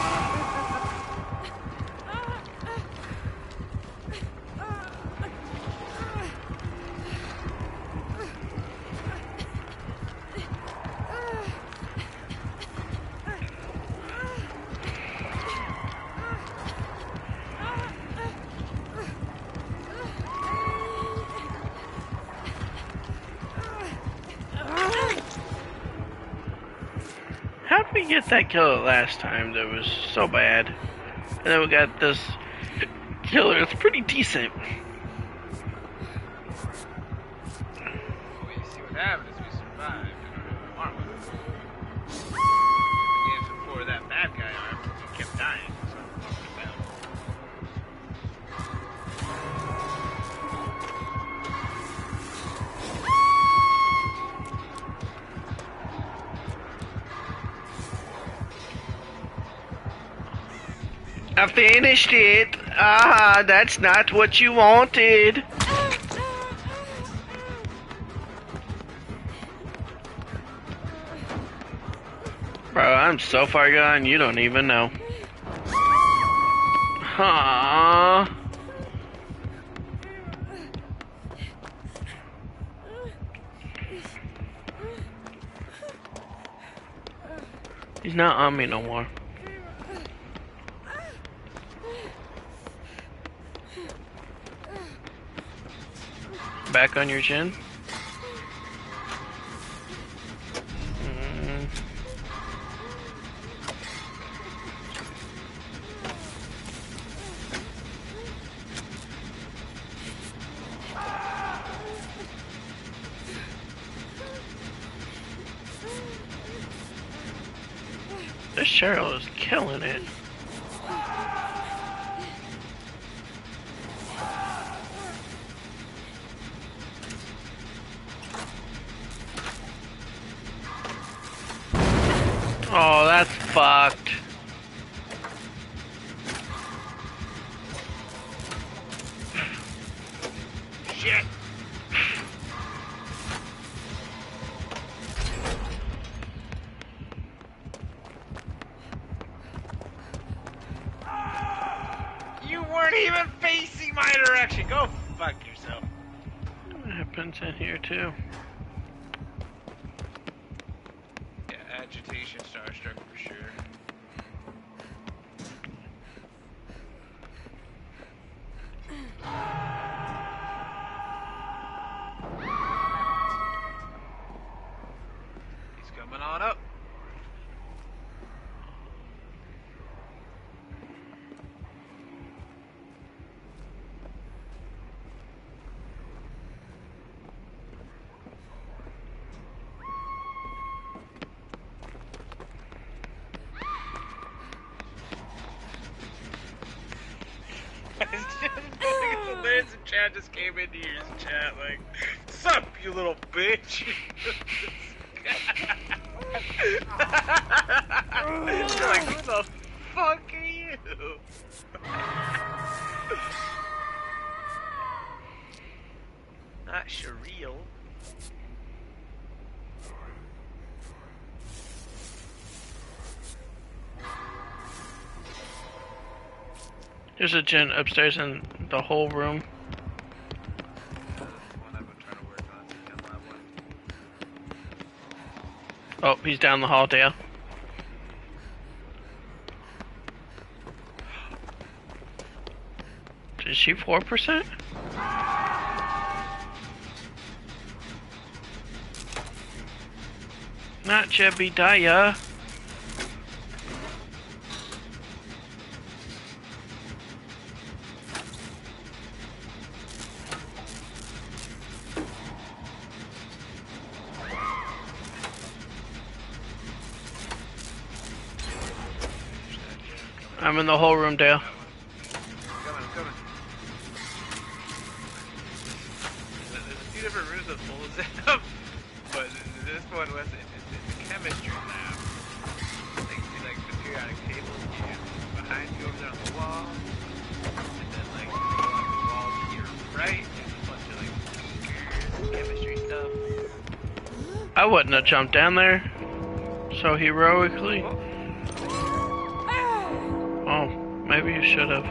[SPEAKER 2] How did we get that kill last time that was so bad? And then we got this killer that's pretty decent.
[SPEAKER 4] Well, you see what happened is we survived. Armor. The games before that bad guy armed, he kept dying. So
[SPEAKER 2] I finished it. Ah, that's not what you wanted. Bro, I'm so far gone, you don't even know. Aww. He's not on me no more. Back on your chin. This Cheryl is killing it. Oh, that's fucked.
[SPEAKER 4] shit! You weren't even facing my direction. Go fuck yourself.
[SPEAKER 2] It happens in here too.
[SPEAKER 4] Yeah, agitation, starstruck for sure. He's coming on up. There's a chat just came into your chat like, sup, you little bitch. You're like, who the fuck are you?
[SPEAKER 2] There's a gen upstairs in the whole room.
[SPEAKER 4] That's the one I've been trying to work on. Chem lab one.
[SPEAKER 2] Oh, he's down the hall, Dale. Is she 4%? Not Jebediah. I'm in the whole room, Dale.
[SPEAKER 4] Coming. There's a few different rooms with holes in them, but this one was it's a chemistry lab. Like, you see, like, the periodic tables behind you over there on the wall, and then, like, along the wall to your right, there's a bunch of, like, chemistry stuff.
[SPEAKER 2] I wouldn't have jumped down there so heroically. Oh, maybe you should have.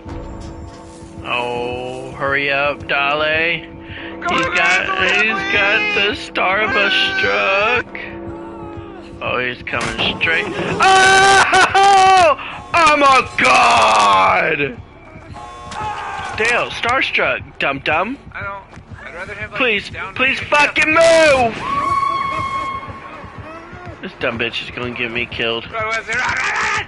[SPEAKER 2] Oh, hurry up, Dale. He's got the Starbucks truck. Oh, he's coming straight. Oh! Oh my God! Dale, Starstruck, dum dum.
[SPEAKER 4] I'd rather have, like,
[SPEAKER 2] Please,
[SPEAKER 4] down
[SPEAKER 2] please
[SPEAKER 4] to
[SPEAKER 2] fucking move! This dumb bitch is gonna get me killed.
[SPEAKER 4] Run, Wesley, run!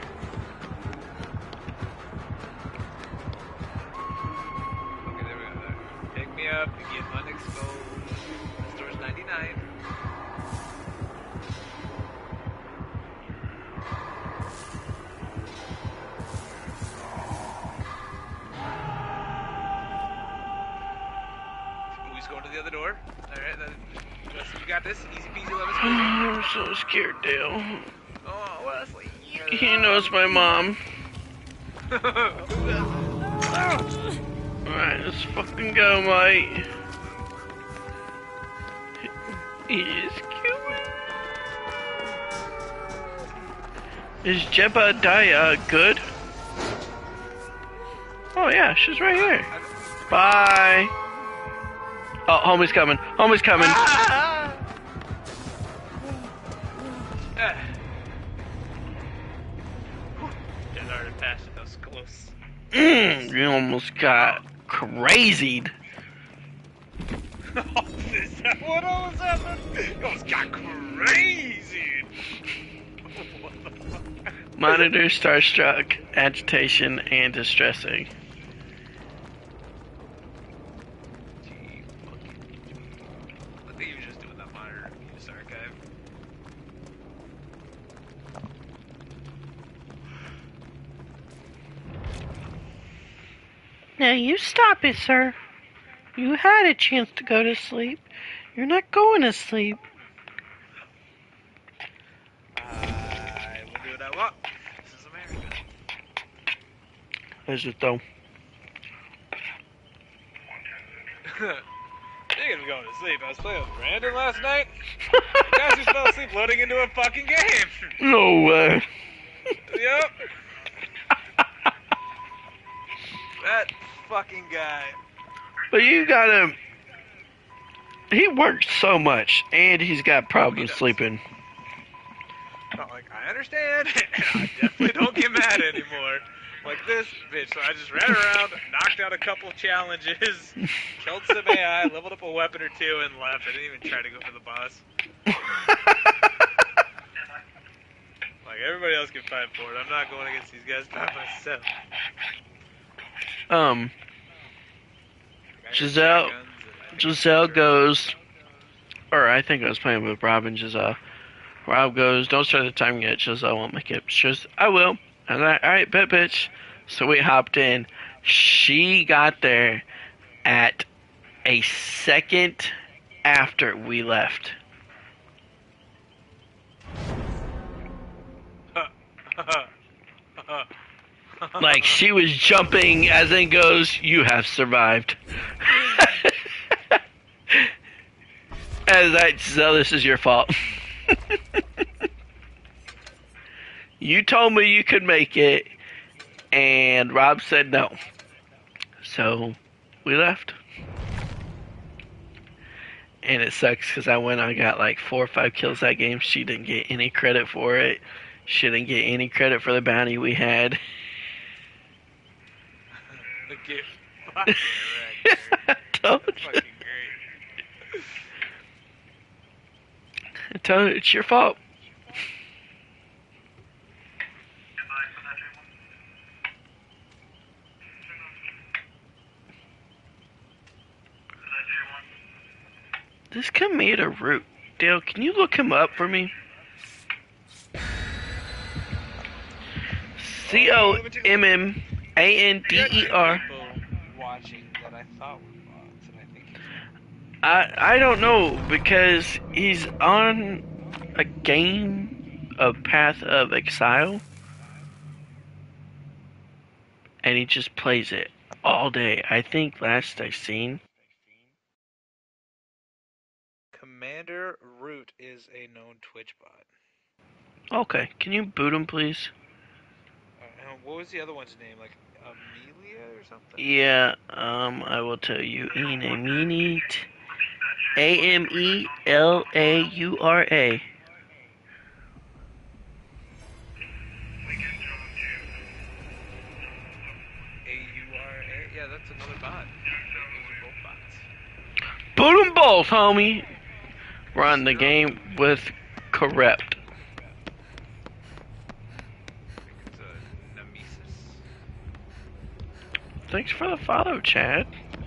[SPEAKER 4] Okay, there we go. Pick me up and get unexposed. The store's 99. Who's going to the other door? Alright, Wesley, you got this. Easy peasy, lemon squeezy.
[SPEAKER 2] I'm so scared, Dale.
[SPEAKER 4] Oh, Wesley.
[SPEAKER 2] He knows my mom. Alright, let's fucking go, mate. He is cute. Is Jebediah good? Oh yeah, she's right here. Bye. Oh, homie's coming. Homie's coming.
[SPEAKER 4] Just already passed it. That was close.
[SPEAKER 2] You almost got crazied.
[SPEAKER 4] Is that what almost happened? You almost got crazy. What the fuck?
[SPEAKER 2] Monitor starstruck, agitation, and distressing.
[SPEAKER 4] Gee, I think you were just doing that monitor use archive.
[SPEAKER 2] Now you stop it, sir. You had a chance to go to sleep. You're not going to sleep.
[SPEAKER 4] I will do what I want. This is America.
[SPEAKER 2] Is it though?
[SPEAKER 4] You're gonna be going to sleep. I was playing with Brandon last night. You guys just fell asleep loading into a fucking game.
[SPEAKER 2] No way.
[SPEAKER 4] Yep. That fucking guy.
[SPEAKER 2] But you gotta. He works so much, and he's got problems sleeping.
[SPEAKER 4] Not like, I understand. I definitely don't get mad anymore. Like this bitch. So I just ran around, knocked out a couple challenges, killed some AI, leveled up a weapon or two, and left. I didn't even try to go for the boss. Like, everybody else can fight for it. I'm not going against these guys by myself.
[SPEAKER 2] Giselle goes, or I think I was playing with Rob and Giselle. Rob goes, don't start the time yet. Giselle won't make it. She goes, I will. I was like, alright, bet, bitch. So we hopped in. She got there at a second after we left. Like, she was jumping as in goes, you have survived. As I, Giselle, this is your fault. You told me you could make it. And Rob said no. So we left. And it sucks because I got like 4 or 5 kills that game. She didn't get any credit for it. She didn't get any credit for the bounty we had.
[SPEAKER 4] Get fucking wrecked,
[SPEAKER 2] I told you.
[SPEAKER 4] fucking great.
[SPEAKER 2] I told you, it's your fault. This Commander Root. Dale, can you look him up for me? COMMANDER.
[SPEAKER 4] People watching that I thought were bots, and I think
[SPEAKER 2] I don't know, because he's on a game of Path of Exile. And he just plays it all day. I think last I seen.
[SPEAKER 4] Commander Root is a known Twitch bot.
[SPEAKER 2] Okay, can you boot him, please?
[SPEAKER 4] And what was the other one's name? Like Amelia or something?
[SPEAKER 2] Yeah, I will tell you. Amelia. AMELAURA.
[SPEAKER 4] AURA? Yeah, that's another bot. Those are both bots.
[SPEAKER 2] Boot them both, homie. Run the game with Corrupt.
[SPEAKER 4] It's a Nemesis.
[SPEAKER 2] Thanks for the follow, Chad.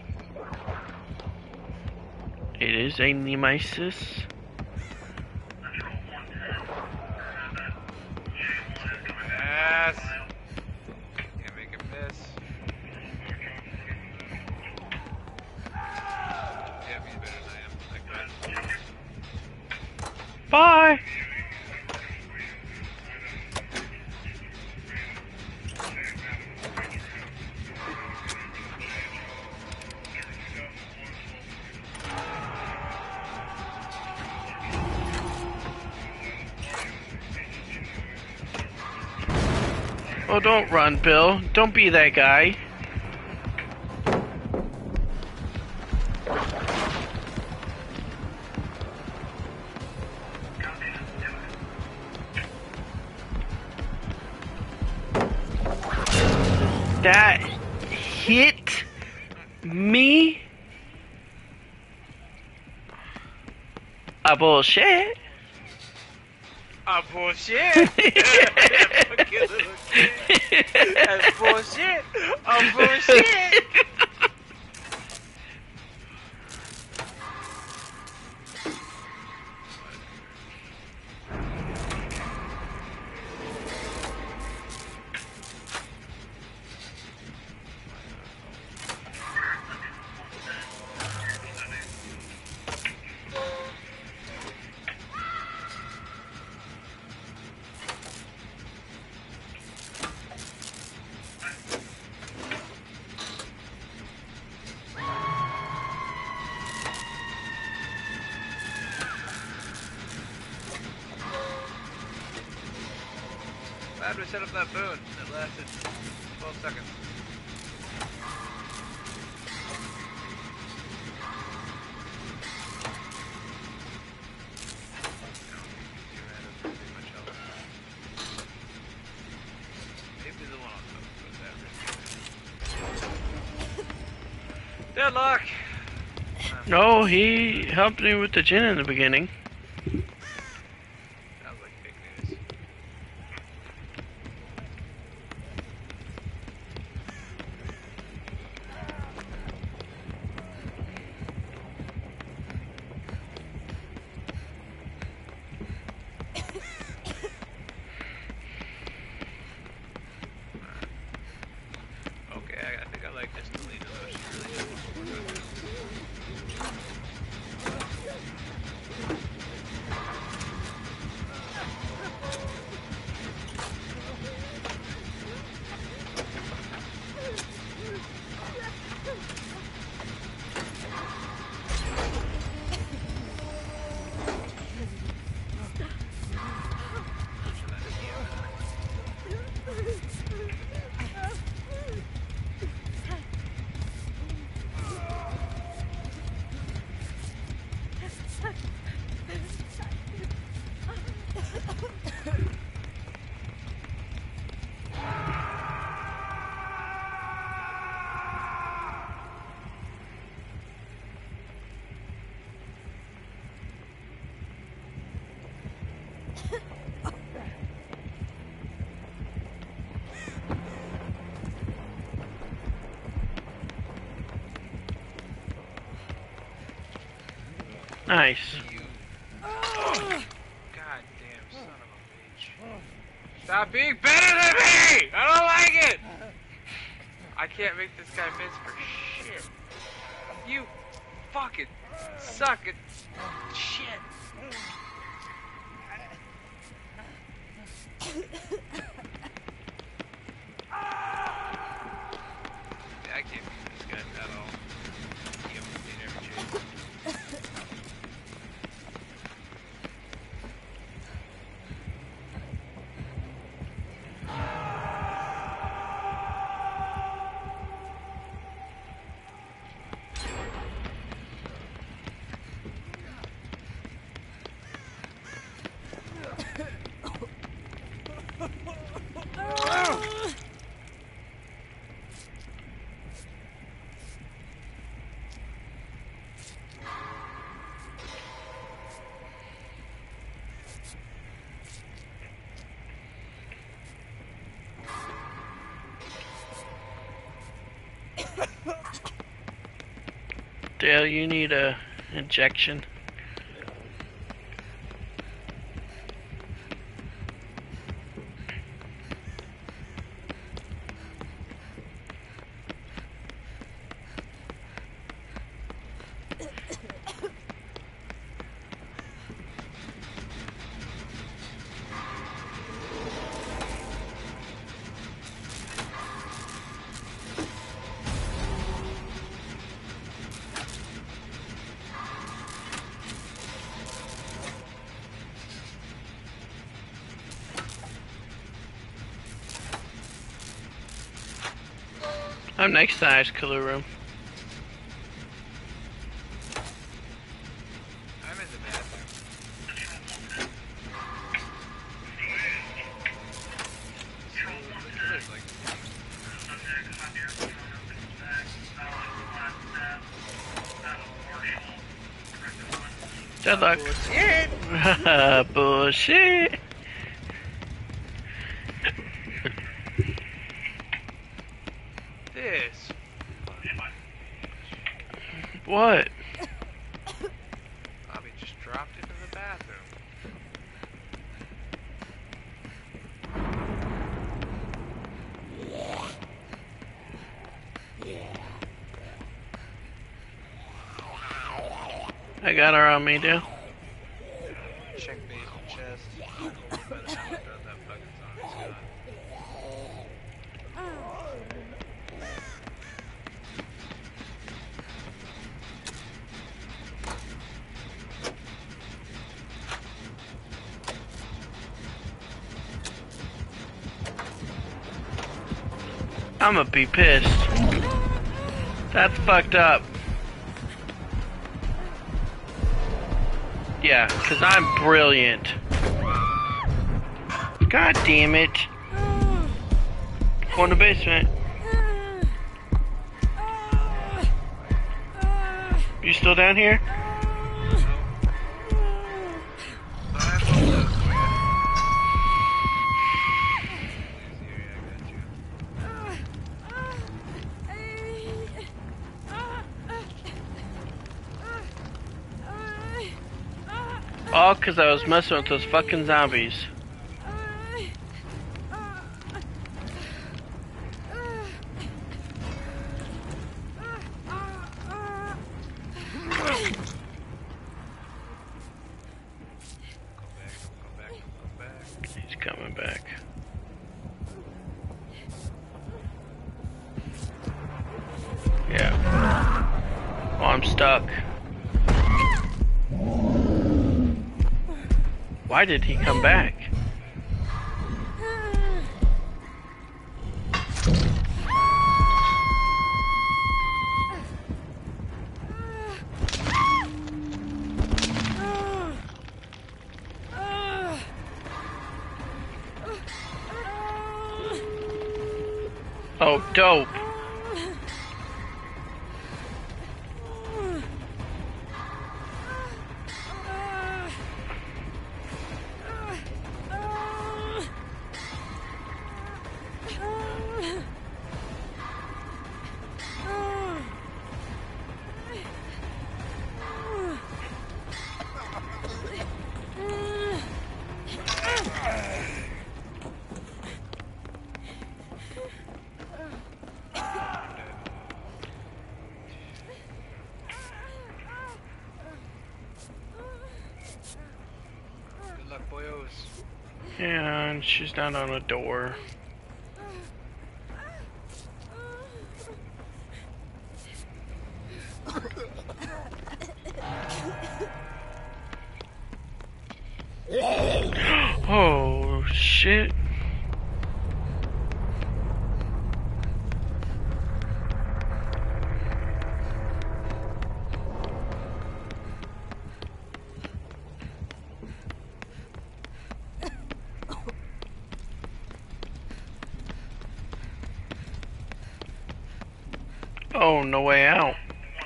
[SPEAKER 2] It is a Nemesis.
[SPEAKER 4] Yes! Can't make him miss. Yeah, he's better than I am. Like that.
[SPEAKER 2] Bye. Oh, don't run, Bill. Don't be that guy. That hit me? A bullshit.
[SPEAKER 4] Ah, bullshit! Fucking little kid. That's bullshit! Ah, bullshit! Glad we set up that boon. It lasted 12 seconds. Maybe the one on top goes after. Deadlock!
[SPEAKER 2] No, he helped me with the gin in the beginning.
[SPEAKER 4] Sounds like fake news. Okay, I think I like Estelina though. She really did.
[SPEAKER 2] Nice.
[SPEAKER 4] You. Oh, goddamn son of a bitch. Stop being better than me! I don't like it! I can't make this guy miss for shit. You fucking suck at shit. Yeah, I can't beat this guy at all. He almost beat every chase.
[SPEAKER 2] Dale, you need a injection. I'm next to Ice Cooler Room.
[SPEAKER 4] I'm in the bathroom. There's like
[SPEAKER 2] Deadlock. Bullshit.
[SPEAKER 4] this.
[SPEAKER 2] What?
[SPEAKER 4] Bobby just dropped into the bathroom.
[SPEAKER 2] I got her on me, dude.
[SPEAKER 4] Check base and chest. By the time we're done, that fucking zombie's gone.
[SPEAKER 2] I'ma be pissed. That's fucked up. Yeah, cause I'm brilliant. God damn it. Go in the basement. You still down here?
[SPEAKER 4] So I have all those for you.
[SPEAKER 2] All cause I was messing with those fucking zombies. He's coming back. Yeah. Oh, I'm stuck. Why did he come back? Oh, dope.
[SPEAKER 4] luck, boyos.
[SPEAKER 2] And she's not on a door. Oh, shit. Oh, no way out.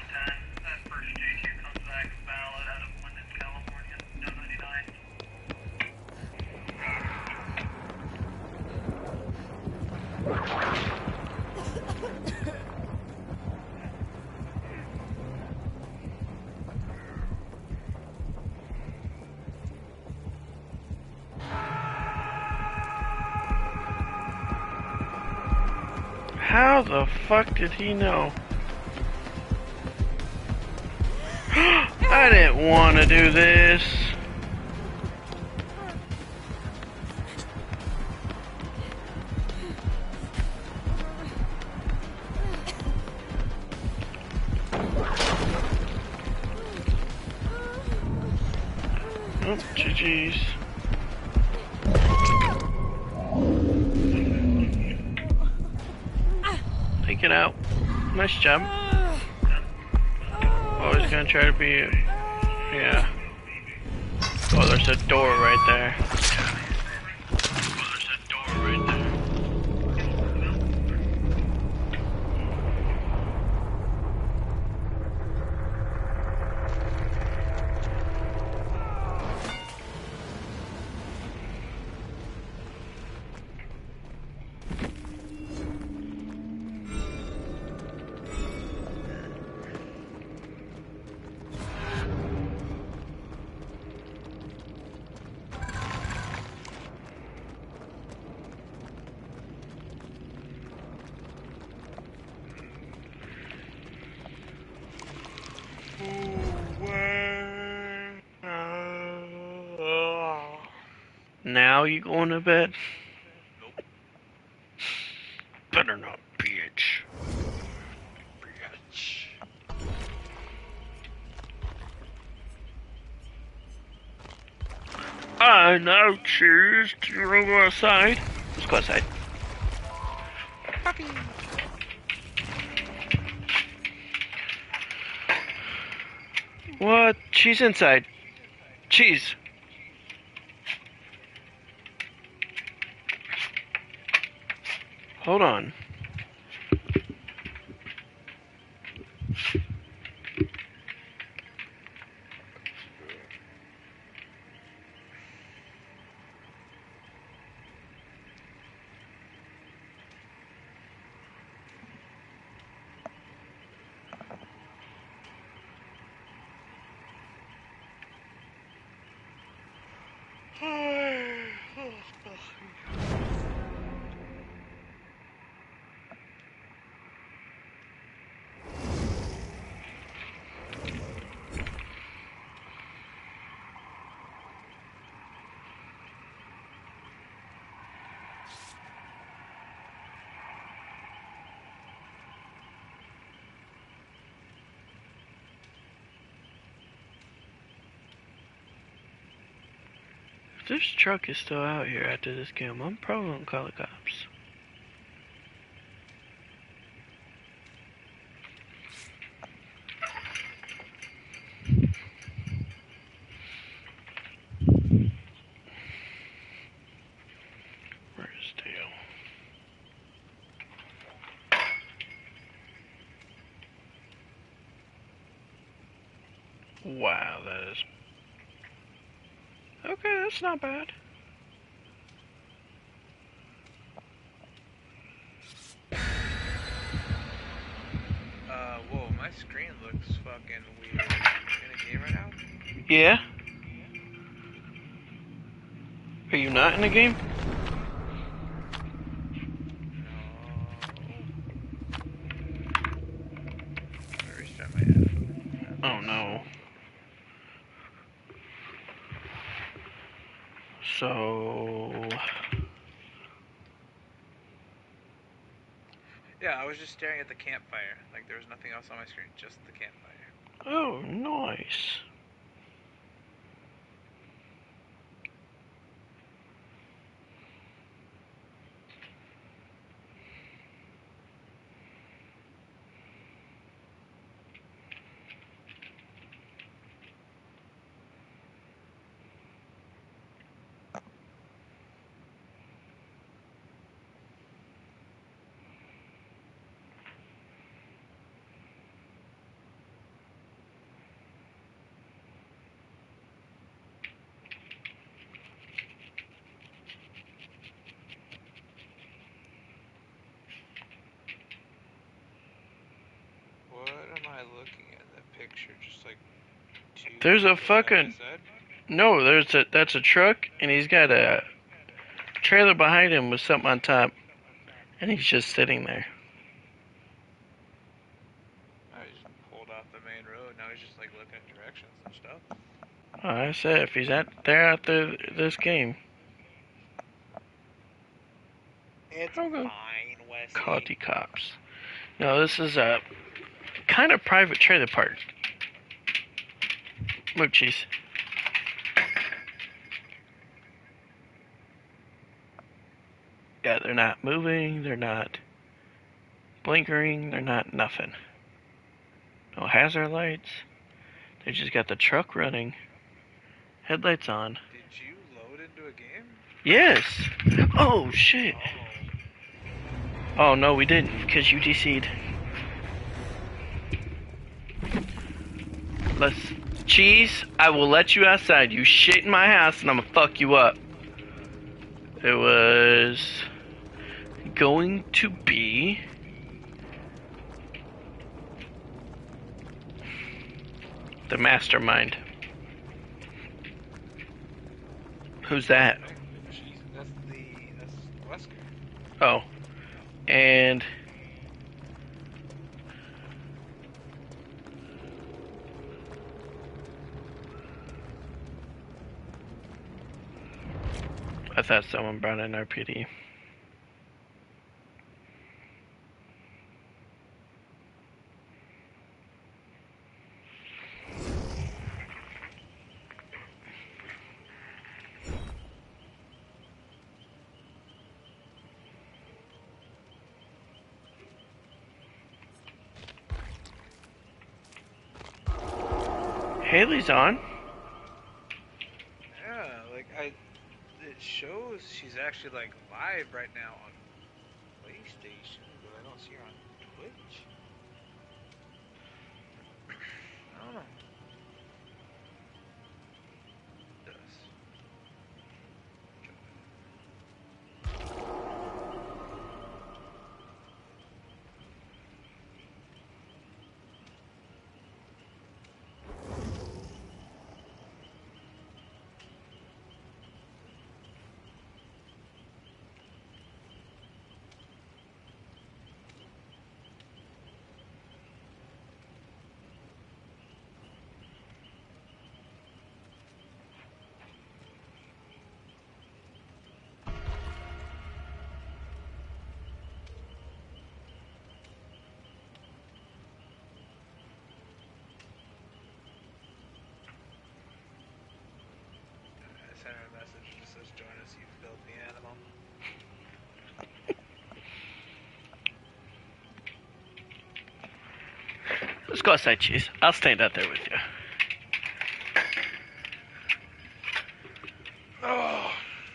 [SPEAKER 2] How the fuck did he know? I didn't want to do this. Oh, GG's. Take it out. Nice job. Always gonna try to be... Yeah. Oh, there's a door right there. Oh, there's a door right there. Now you going to bed?
[SPEAKER 4] Nope.
[SPEAKER 2] Better not, bitch.
[SPEAKER 4] Bitch.
[SPEAKER 2] I now choose to go outside. Let's go outside.
[SPEAKER 4] Puppy.
[SPEAKER 2] What? She's inside. Cheese. Hold on. If this truck is still out here after this game, I'm probably gonna call the cops. Where's Dale? Wow, that is... Okay, that's not bad.
[SPEAKER 4] Whoa, my screen looks fucking weird. In a game right now?
[SPEAKER 2] Yeah? Are you not in the game?
[SPEAKER 4] No. Restart my headphones.
[SPEAKER 2] Oh no. So...
[SPEAKER 4] Yeah, I was just staring at the campfire. Like, there was nothing else on my screen, just the campfire.
[SPEAKER 2] Oh, nice.
[SPEAKER 4] What am I looking at? That picture, just like two.
[SPEAKER 2] There's a
[SPEAKER 4] people
[SPEAKER 2] fucking...
[SPEAKER 4] side by side?
[SPEAKER 2] No, that's a truck, and he's got a trailer behind him with something on top. And he's just sitting there.
[SPEAKER 4] Oh, he just pulled off the main road. Now he's just like looking at directions and stuff.
[SPEAKER 2] I said, if he's out there this game.
[SPEAKER 4] It's
[SPEAKER 2] Okay.
[SPEAKER 4] fine, Wesley.
[SPEAKER 2] Call the cops. No, this is a kind of private trailer park. Move, cheese. Yeah, they're not moving, they're not blinkering, they're not nothing. No hazard lights. They just got the truck running. Headlights on.
[SPEAKER 4] Did you load into a game?
[SPEAKER 2] Yes! Oh, shit! Oh, no, we didn't, because you DC'd. Cheese, I will let you outside. You shit in my house and I'm gonna fuck you up. It was going to be the mastermind. Who's that?
[SPEAKER 4] Jeez, that's Wesker.
[SPEAKER 2] Oh. And I thought someone brought in RPD. Haley's on.
[SPEAKER 4] Yeah, like it shows she's actually like live right now on PlayStation, but I don't see her on Twitch. I don't know. It does. I sent her a message that says, "Join us, you filthy animal."
[SPEAKER 2] Let's go outside, Cheese. I'll stand out there with you.
[SPEAKER 4] Oh.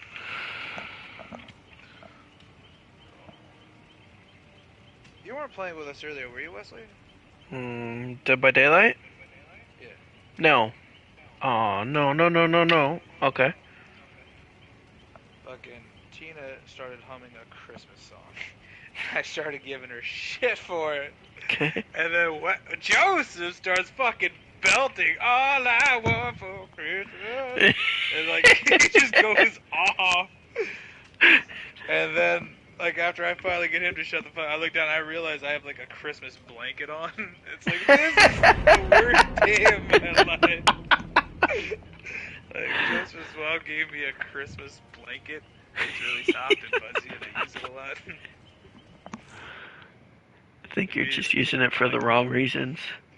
[SPEAKER 4] You weren't playing with us earlier, were you, Wesley?
[SPEAKER 2] Dead by Daylight?
[SPEAKER 4] Yeah.
[SPEAKER 2] No. Oh, no. Okay.
[SPEAKER 4] Fucking Tina started humming a Christmas song. I started giving her shit for it.
[SPEAKER 2] Okay.
[SPEAKER 4] And then Joseph starts fucking belting "All I Want for Christmas." And like he just goes off. And then like after I finally get him to shut the fuck, I look down and I realize I have like a Christmas blanket on. It's like, this is the worst day of my life. Like, Joseph's mom gave me a Christmas blanket. It's really soft and fuzzy, and I use it a lot.
[SPEAKER 2] I think you're just using it for the wrong reasons.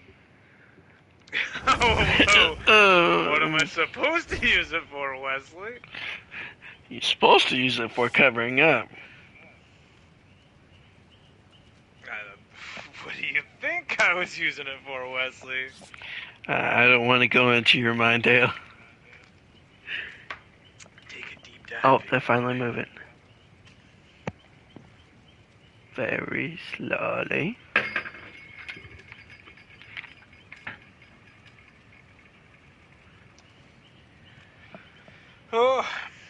[SPEAKER 4] Oh, what am I supposed to use it for, Wesley?
[SPEAKER 2] You're supposed to use it for covering up.
[SPEAKER 4] What do you think I was using it for, Wesley?
[SPEAKER 2] I don't want to go into your mind, Dale.
[SPEAKER 4] Take a deep dive.
[SPEAKER 2] Oh, they're finally moving. Very slowly.
[SPEAKER 4] Oh.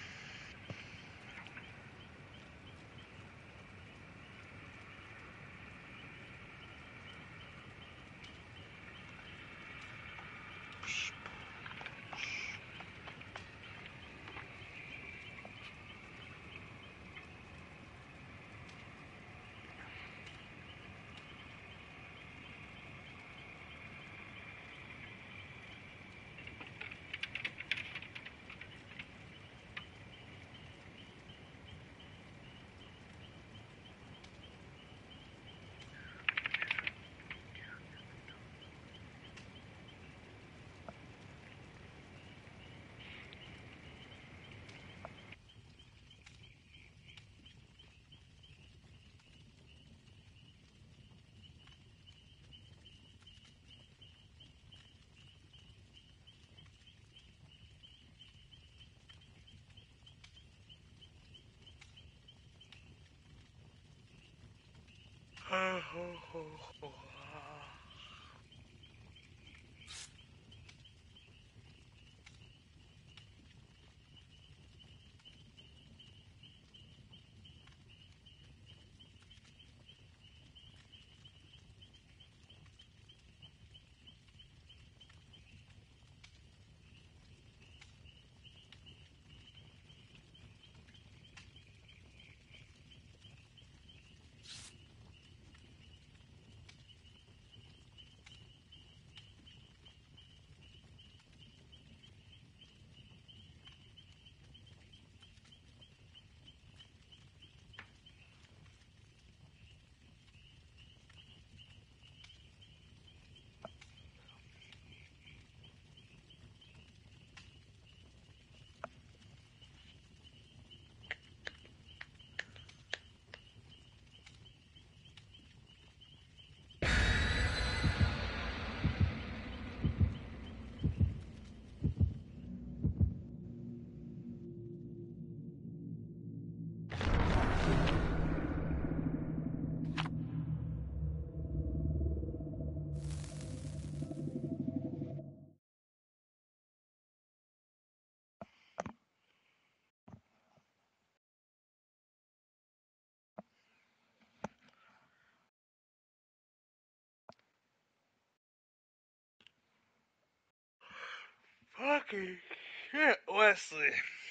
[SPEAKER 4] Fucking shit, Wesley.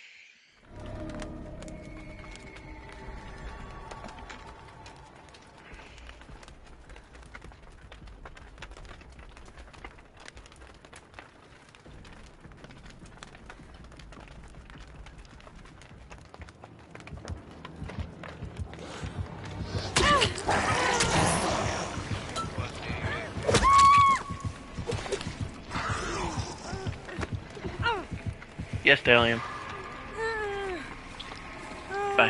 [SPEAKER 2] Yes, Dalian. Bye.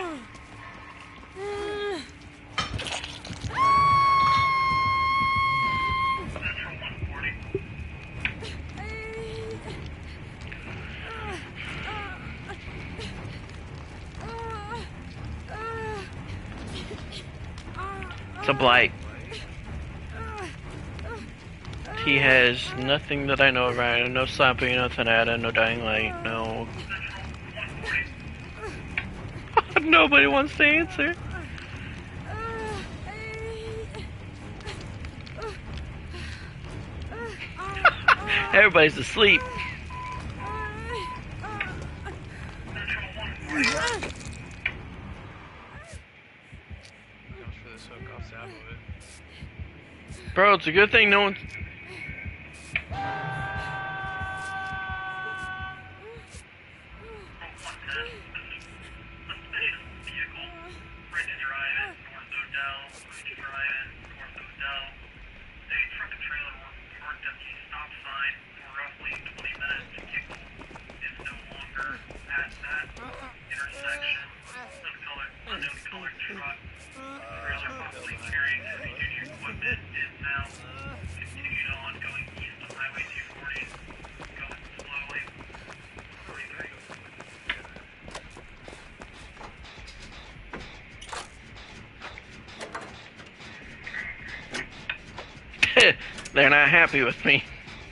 [SPEAKER 2] It's a blight. He has nothing that I know of right. No slapping, no Tanada, no dying light, no... Nobody wants to answer. Everybody's asleep. Bro, it's a good thing no one's... They're not happy with me.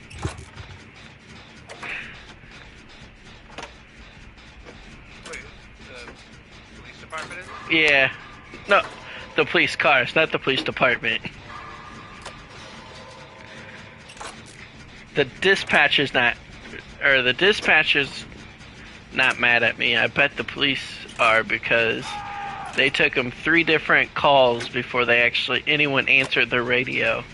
[SPEAKER 4] Wait, the police department is?
[SPEAKER 2] Yeah. No, the police cars, not the police department. The dispatcher's not mad at me. I bet the police are, because they took them 3 different calls before anyone answered the radio.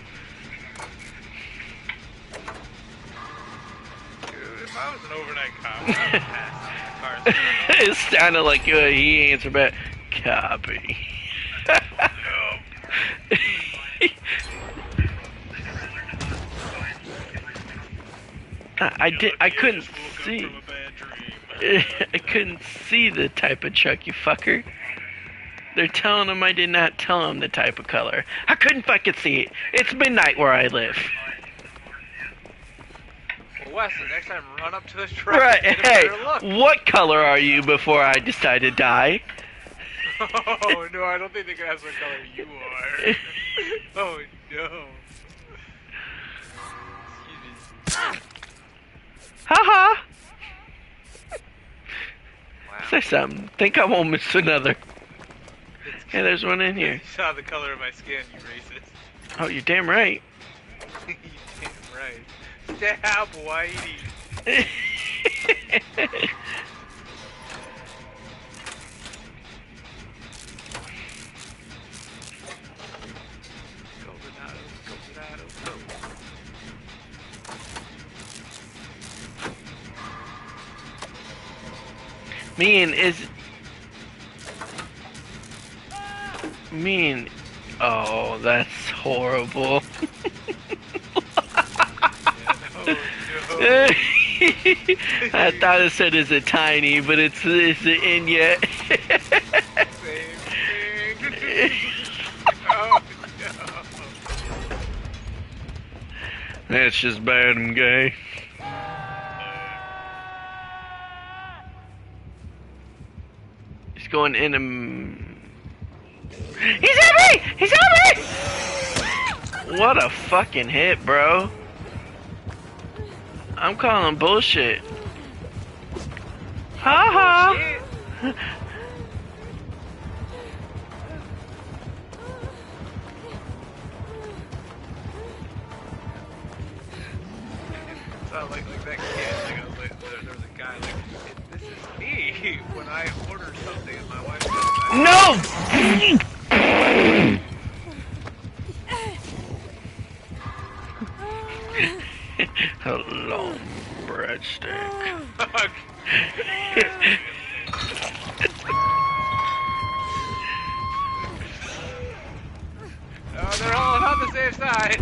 [SPEAKER 4] If I was an overnight cop, I would pass these cars.
[SPEAKER 2] It sounded like he answered back, copy. I couldn't see. I couldn't see the type of truck, you fucker. They're telling him I did not tell him the type of color. I couldn't fucking see it. It's midnight where I live.
[SPEAKER 4] Well, Wesley, next time run up to this truck
[SPEAKER 2] Right,
[SPEAKER 4] and get a
[SPEAKER 2] hey,
[SPEAKER 4] better look.
[SPEAKER 2] what color are you before I decide to die?
[SPEAKER 4] Oh, no, I don't think they can ask what color you are. Oh, no. Excuse me.
[SPEAKER 2] Haha!
[SPEAKER 4] Wow.
[SPEAKER 2] Say something. Think I won't miss another. Hey, there's one in here.
[SPEAKER 4] You saw the color of my skin, you racist.
[SPEAKER 2] Oh, you're damn right.
[SPEAKER 4] You damn right. Stab Whitey. Go.
[SPEAKER 2] Oh, that's horrible.
[SPEAKER 4] No.
[SPEAKER 2] I thought it said, is it tiny, but is it in yet?
[SPEAKER 4] Same thing. Oh, no.
[SPEAKER 2] That's just bad and gay. He's going in He's at me! He's at me! What a fucking hit, bro. I'm calling bullshit. Ha ha!
[SPEAKER 4] It's not like that kid. There's a guy like, this is me when I order something and my wife says,
[SPEAKER 2] No! A long breadstick.
[SPEAKER 4] Oh, they're all on the same side.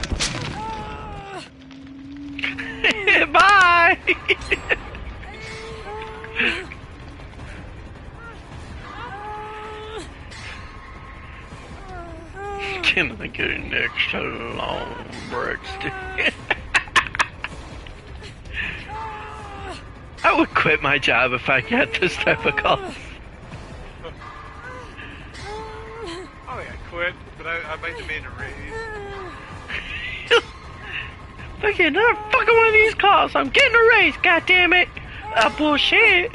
[SPEAKER 2] Bye! Can I get an extra long breadstick? I would quit my job if I got this type of calls.
[SPEAKER 4] Oh yeah, quit, but I might demand a raise.
[SPEAKER 2] Fucking another fucking one of these calls. I'm getting a raise, goddammit. Bullshit.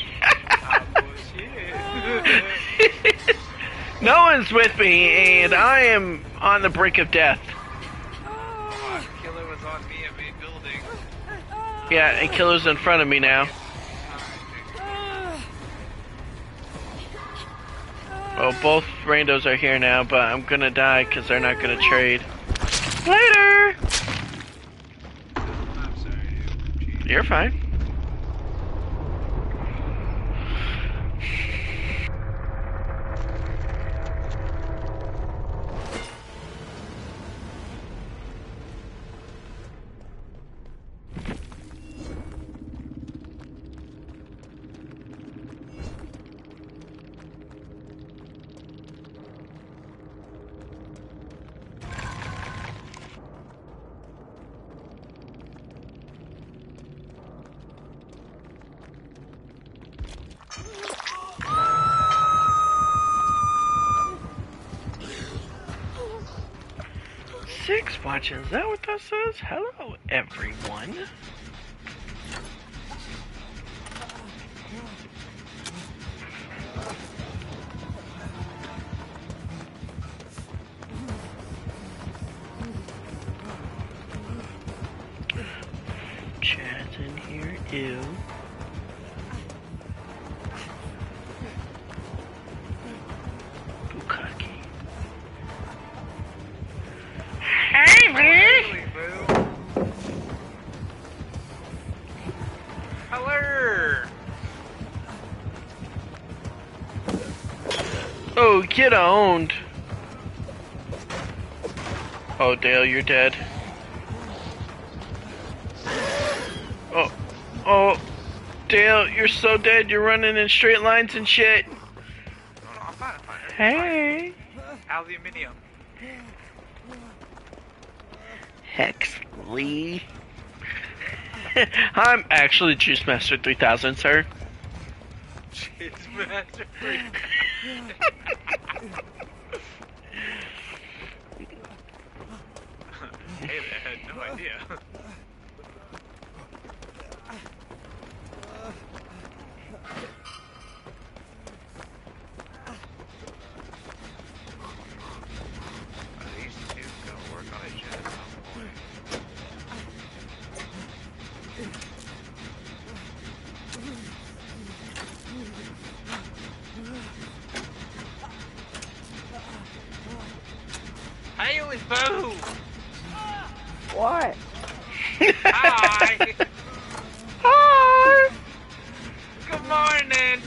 [SPEAKER 4] Bullshit.
[SPEAKER 2] No one's with me, and I am on the brink of death.
[SPEAKER 4] Oh, killer was on me in main building.
[SPEAKER 2] Yeah, and killer's in front of me now. Well, both randos are here now, but I'm gonna die because they're not gonna trade. Later!
[SPEAKER 4] I'm sorry, dude.
[SPEAKER 2] You're fine. X watching. Is that what that says? Hello, everyone. Chad's in here. Ew. Bukaki. Hey, man!
[SPEAKER 4] Hello!
[SPEAKER 2] Oh, get owned. Oh, Dale, you're dead. Oh, oh, Dale, you're so dead. You're running in straight lines and shit.
[SPEAKER 4] No, I'm fine, I'm fine.
[SPEAKER 2] Hey.
[SPEAKER 4] Aluminium.
[SPEAKER 2] Hexley. I'm actually Juice Master 3000, sir.
[SPEAKER 4] Cheese Master. Hey, I had no idea. These two gonna work on each other at some point. Hey, with Boo!
[SPEAKER 1] What?
[SPEAKER 4] Hi!
[SPEAKER 2] Hi.
[SPEAKER 4] Good morning!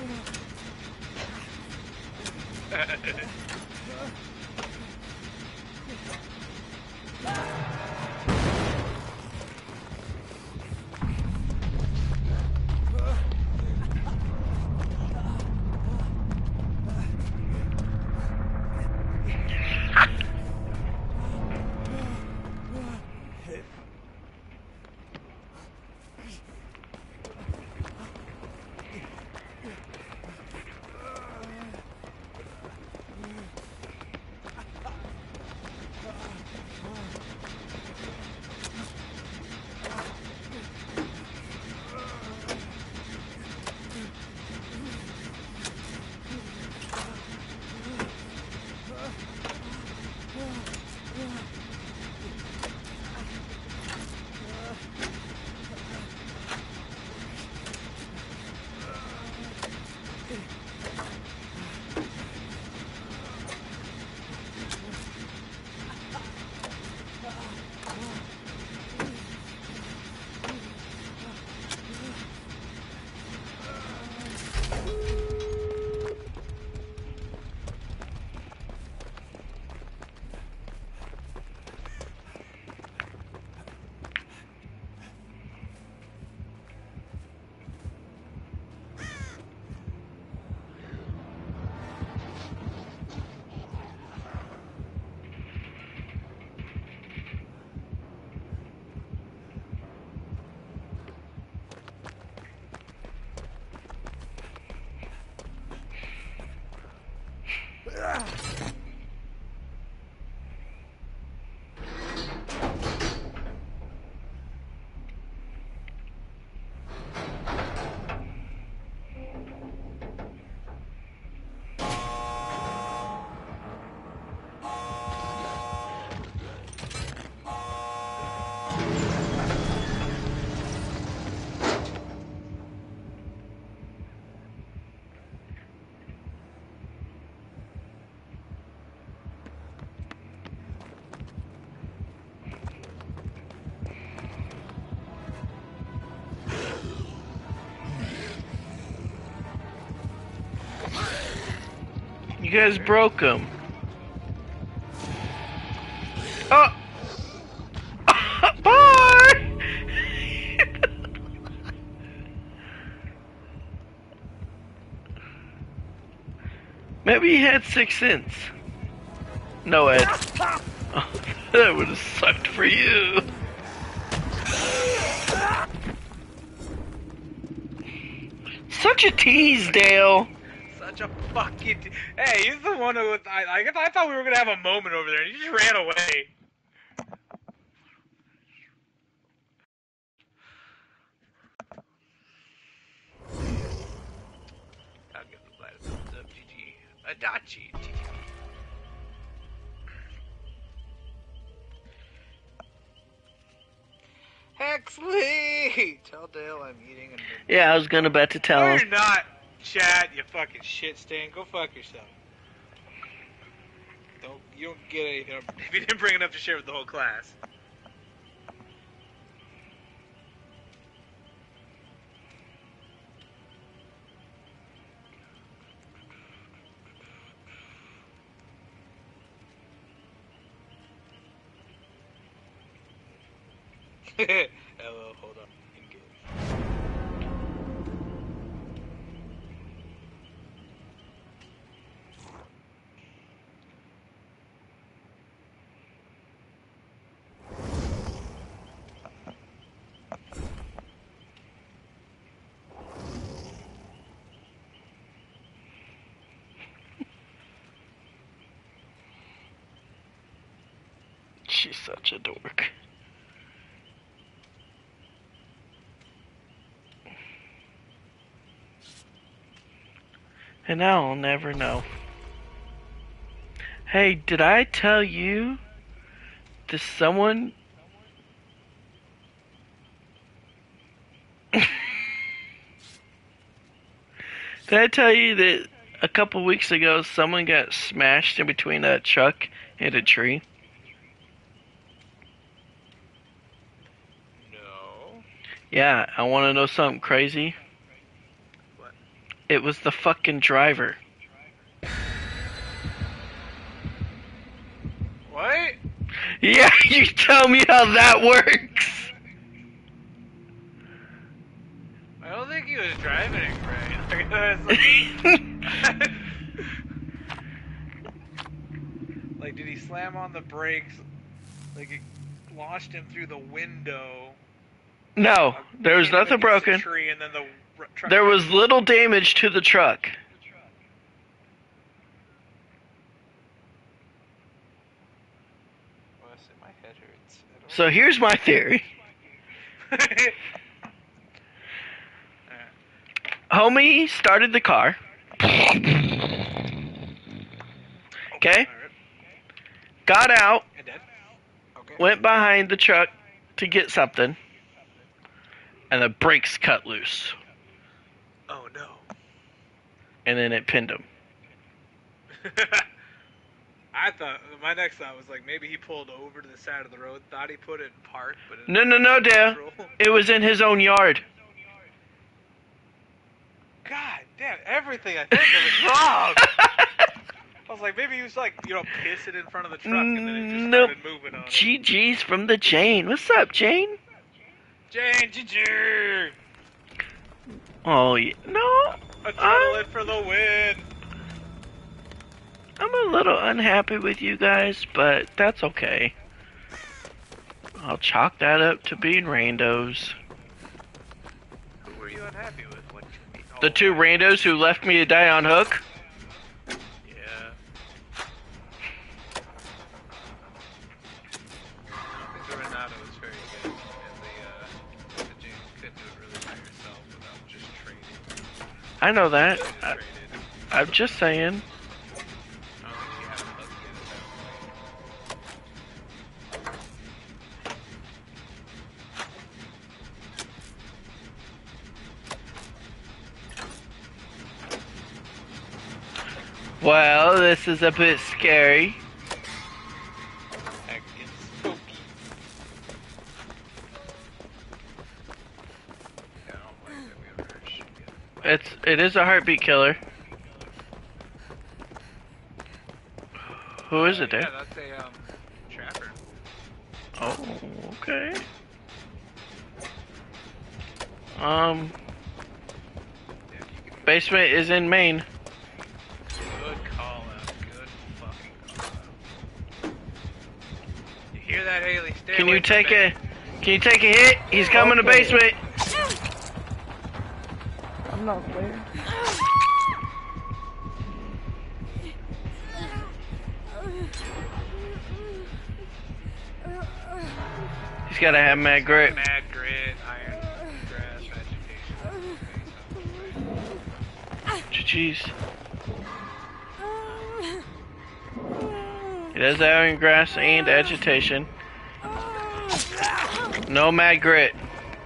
[SPEAKER 2] You guys broke him. Oh! Bye! Maybe he had 6 cents. No, Ed. Oh, that would have sucked for you. Such a tease, Dale.
[SPEAKER 4] Such a fucking. Hey, he's the one who was. I thought we were gonna have a moment over there, and he just ran away. I'll give the planet thumbs up. GG. Adachi. Hexley! Tell Dale I'm eating and...
[SPEAKER 2] Yeah, I was about to tell
[SPEAKER 4] No,
[SPEAKER 2] him.
[SPEAKER 4] you're not, Chad, you fucking shit stain. Go fuck yourself. You don't get anything if you didn't bring enough to share with the whole class. Hello, hold on. Engage.
[SPEAKER 2] She's such a dork. And now I'll never know. Hey, did I tell you that someone... Did I tell you that a couple weeks ago someone got smashed in between a truck and a tree?
[SPEAKER 4] No.
[SPEAKER 2] Yeah, I want to know something crazy.
[SPEAKER 4] What?
[SPEAKER 2] It was the fucking driver.
[SPEAKER 4] What?
[SPEAKER 2] Yeah, you tell me how that works.
[SPEAKER 4] I don't think he was driving it right. Like, did he slam on the brakes? Like, it launched him through the window.
[SPEAKER 2] No, there was
[SPEAKER 4] Hit him
[SPEAKER 2] nothing
[SPEAKER 4] against the
[SPEAKER 2] broken.
[SPEAKER 4] tree, and then the truck
[SPEAKER 2] There was little damage to the truck.
[SPEAKER 4] Well, my head hurts.
[SPEAKER 2] So here's my theory. Homie started the car. Okay? Got out,
[SPEAKER 4] And then? Okay.
[SPEAKER 2] went behind the truck to get something, and the brakes cut loose.
[SPEAKER 4] Oh no.
[SPEAKER 2] And then it pinned him.
[SPEAKER 4] I thought, my next thought was like, maybe he pulled over to the side of the road, thought he put it in park, but it
[SPEAKER 2] No, Dale. It was in his own yard.
[SPEAKER 4] God damn, everything I think of is wrong. I was like, maybe he was like, pissing in front of the truck, and then it just
[SPEAKER 2] Nope.
[SPEAKER 4] started moving on him.
[SPEAKER 2] GG's from the Jane. What's up, Jane?
[SPEAKER 4] Jane, GG!
[SPEAKER 2] Oh, yeah. No.
[SPEAKER 4] Adrenaline for the win!
[SPEAKER 2] I'm a little unhappy with you guys, but that's okay. I'll chalk that up to being randos.
[SPEAKER 4] Who were you unhappy with? What?
[SPEAKER 2] The two randos who left me to die on hook?
[SPEAKER 4] Yeah. I think the Renato was very good, and the Jane couldn't do it really by herself without just trading.
[SPEAKER 2] I know that.
[SPEAKER 4] She just traded.
[SPEAKER 2] I'm just saying.
[SPEAKER 4] I don't think she had a hook yet at that point.
[SPEAKER 2] Well, this is a bit scary.
[SPEAKER 4] Heck, it's spooky. Yeah, I don't like that we ever heard shit yet.
[SPEAKER 2] It is a heartbeat killer. Who is it,
[SPEAKER 4] Yeah,
[SPEAKER 2] Dave?
[SPEAKER 4] that's a, trapper.
[SPEAKER 2] Oh, okay.
[SPEAKER 4] Yeah, you can
[SPEAKER 2] Basement is in Maine.
[SPEAKER 4] Good call out. Good fucking call out. You hear that, Haley? Stay
[SPEAKER 2] Can
[SPEAKER 4] away
[SPEAKER 2] you
[SPEAKER 4] from
[SPEAKER 2] take
[SPEAKER 4] Ben.
[SPEAKER 2] Can you take a hit? He's coming to
[SPEAKER 1] Okay.
[SPEAKER 2] basement.
[SPEAKER 1] I'm not there.
[SPEAKER 2] He's gotta have mad grit.
[SPEAKER 4] Mad grit, iron, grass, vegetation.
[SPEAKER 2] Jeez. It is having grass and agitation. No mad grit.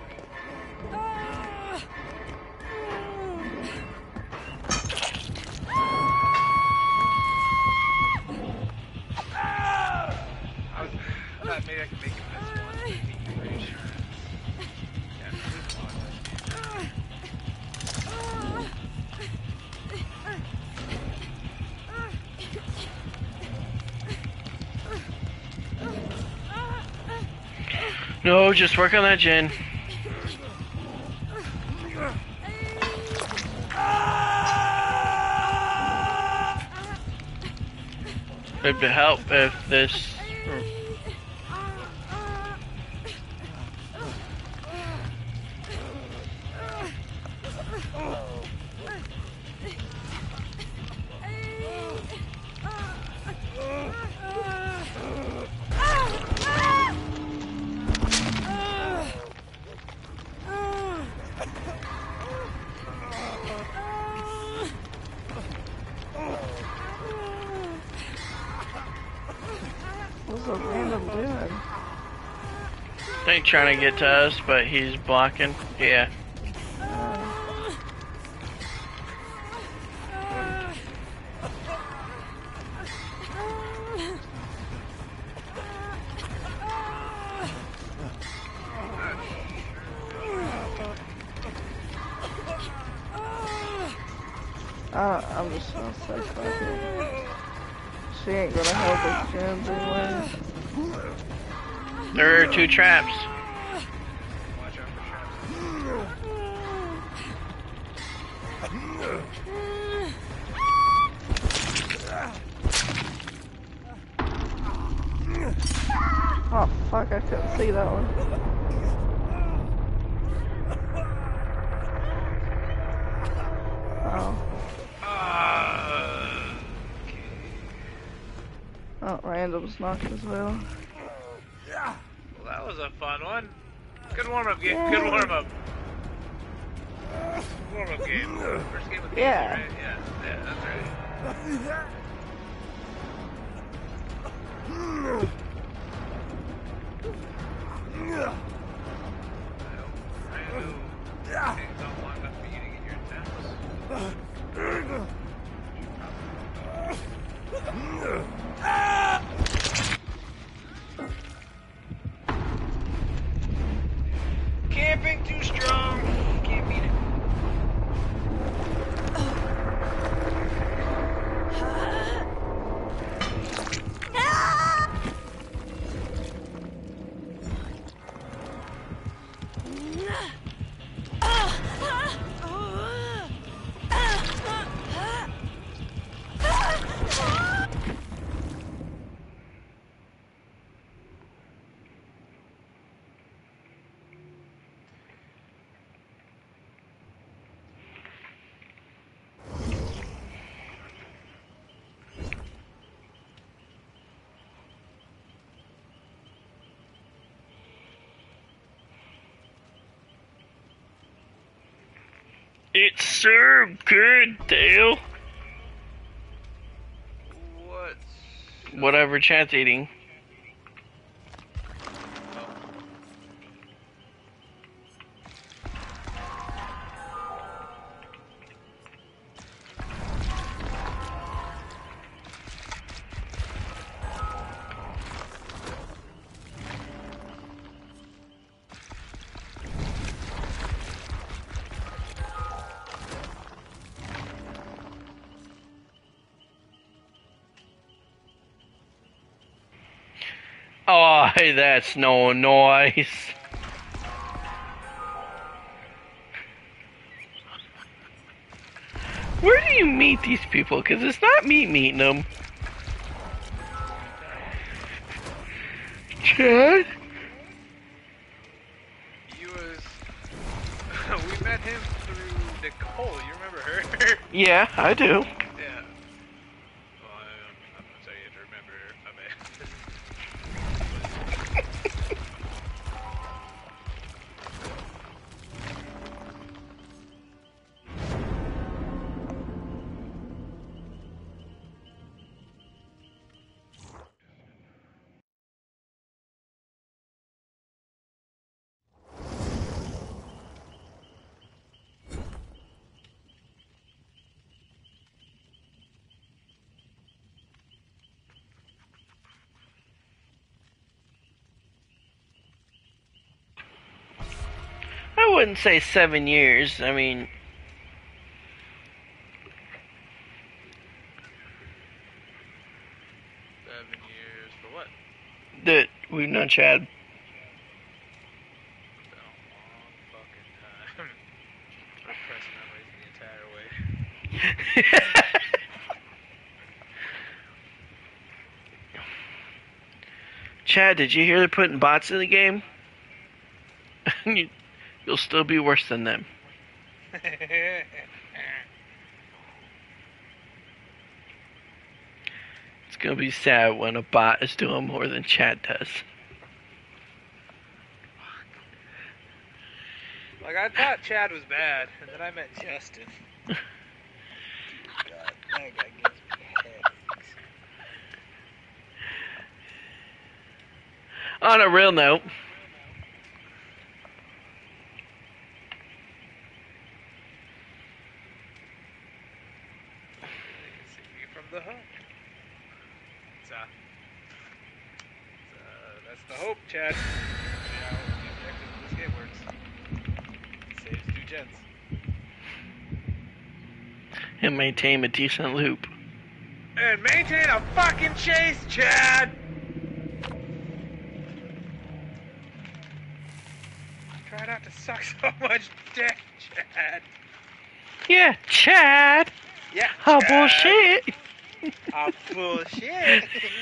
[SPEAKER 4] Maybe I can make it this one. Range. Yeah,
[SPEAKER 2] No, just work on that gen. It'd help if this.
[SPEAKER 1] What's a random dude?
[SPEAKER 2] Ain't trying to get to us, but he's blocking. Yeah.
[SPEAKER 1] I'm just gonna say fuck it. She ain't gonna help us gens anyway.
[SPEAKER 2] There are 2 traps.
[SPEAKER 4] watch out for
[SPEAKER 1] Oh fuck, I couldn't see that one. Oh. Oh, random's knocked as well.
[SPEAKER 4] Well, that was a fun one. Good warm-up game. Good warm-up. Warm-up game. First game of the
[SPEAKER 1] Yeah.
[SPEAKER 4] right? Yeah, that's right. Don't want enough for you to get your Camping too strong. Can't beat it.
[SPEAKER 2] It's so good, Dale.
[SPEAKER 4] What's...
[SPEAKER 2] Whatever Chad's eating. Oh, hey, that's no noise. Where do you meet these people? Because it's not me meeting them. Chad?
[SPEAKER 4] He was... we met him through Nicole. You remember her?
[SPEAKER 2] Yeah, I do.
[SPEAKER 4] Yeah. Well, I'm not sorry you to remember her. I mean...
[SPEAKER 2] wouldn't say 7 years. I mean,
[SPEAKER 4] 7 years for what?
[SPEAKER 2] that we've known Chad.
[SPEAKER 4] It's been a long fucking time. Repressed memories the entire way.
[SPEAKER 2] Chad, did you hear they're putting bots in the game? You'll still be worse than them. It's gonna be sad when a bot is doing more than Chad does.
[SPEAKER 4] Like, I thought Chad was bad, and then I met Justin. God, that guy gives me headaches.
[SPEAKER 2] On a real note,
[SPEAKER 4] They can see me from the hook. That's the hope, Chad. You know how the objective of this game works. Saves 2 gens.
[SPEAKER 2] and maintain a decent loop.
[SPEAKER 4] And maintain a fucking chase, Chad! Try not to suck so much dick, Chad.
[SPEAKER 2] Yeah, Chad.
[SPEAKER 4] Yeah,
[SPEAKER 2] Oh,
[SPEAKER 4] Chad.
[SPEAKER 2] bullshit.
[SPEAKER 4] Oh, bullshit.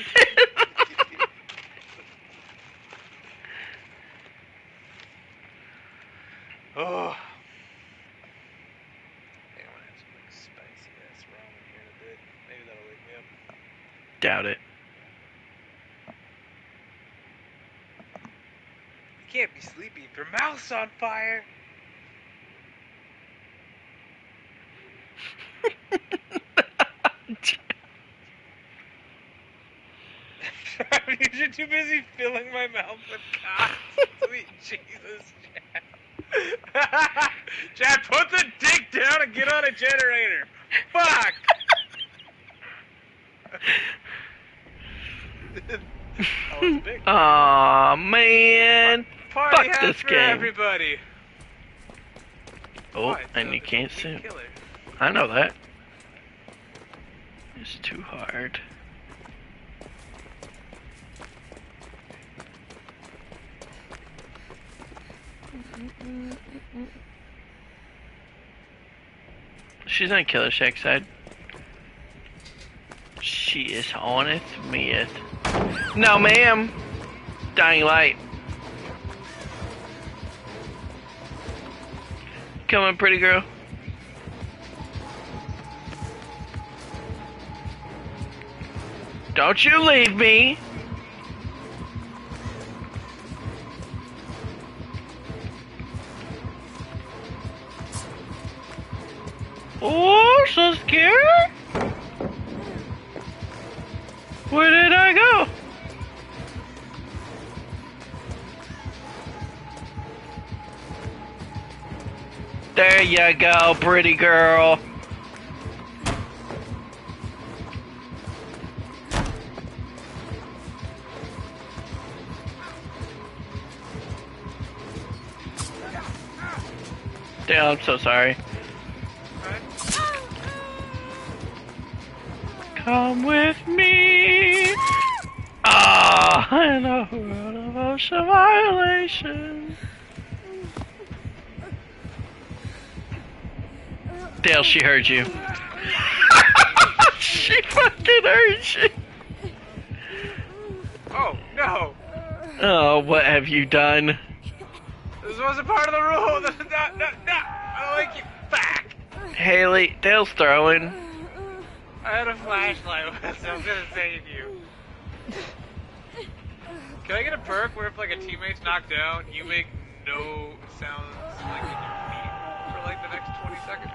[SPEAKER 4] Oh. Hey, I want to have some like spicy ass ramen here in a bit. Maybe that'll wake me up.
[SPEAKER 2] Doubt it.
[SPEAKER 4] You can't be sleepy if your mouth's on fire. You're too busy filling my mouth with cock. Sweet Jesus, Chad. Chad, put the dick down and get on a generator. Fuck. Oh, it's big.
[SPEAKER 2] Aw, man.
[SPEAKER 4] Party
[SPEAKER 2] fuck
[SPEAKER 4] hat
[SPEAKER 2] this
[SPEAKER 4] for
[SPEAKER 2] game.
[SPEAKER 4] everybody.
[SPEAKER 2] Oh,
[SPEAKER 4] Why?
[SPEAKER 2] and you
[SPEAKER 4] The
[SPEAKER 2] can't
[SPEAKER 4] fucking
[SPEAKER 2] see.
[SPEAKER 4] killer.
[SPEAKER 2] I know that. It's too hard. She's on Killer Shack side. She is on it, me it. No, ma'am. Dying light. Come on, pretty girl. Don't you leave me. Oh, so scared. Where did I go? There you go, pretty girl. Damn, I'm so sorry. Come with me. Ah, in a world of ocean violation. Dale, she heard you. She fucking heard you.
[SPEAKER 4] Oh, no.
[SPEAKER 2] Oh, what have you done?
[SPEAKER 4] This wasn't part of the rule. No. I don't like you. Back.
[SPEAKER 2] Haley, Dale's throwing.
[SPEAKER 4] I had a flashlight with us, so I'm gonna save you. Can I get a perk where if like a teammate's knocked down, you make no sounds like in your feet for like the next 20 seconds?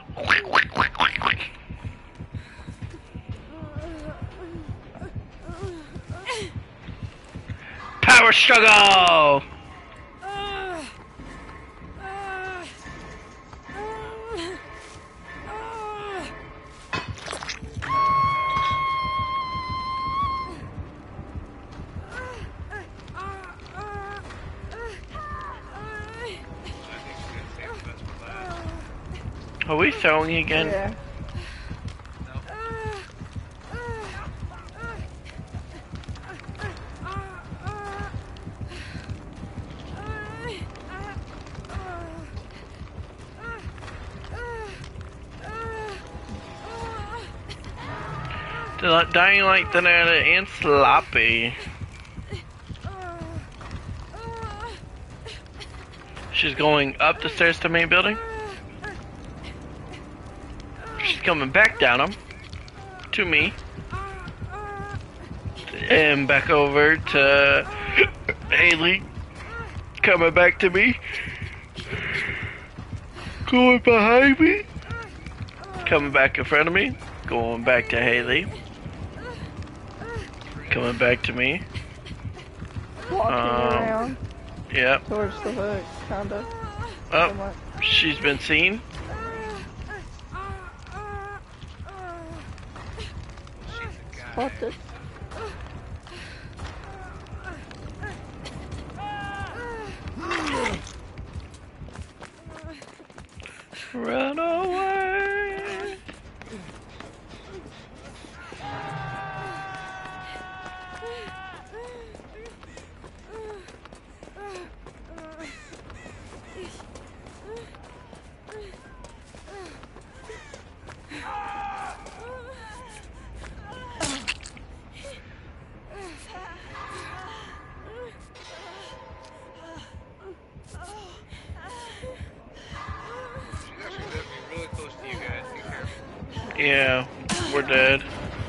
[SPEAKER 2] Power struggle! Are we throwing again?
[SPEAKER 1] Yeah.
[SPEAKER 2] Dying like banana and sloppy. She's going up the stairs to main building. She's coming back down them to me. And back over to Haley. Coming back to me. Going behind me. Coming back in front of me. Going back to Haley. Coming back to me.
[SPEAKER 1] Walking around
[SPEAKER 2] Yep.
[SPEAKER 1] towards the hook, kinda.
[SPEAKER 2] Oh, she's been seen.
[SPEAKER 1] Spotted.
[SPEAKER 2] Run away. Yeah, we're dead.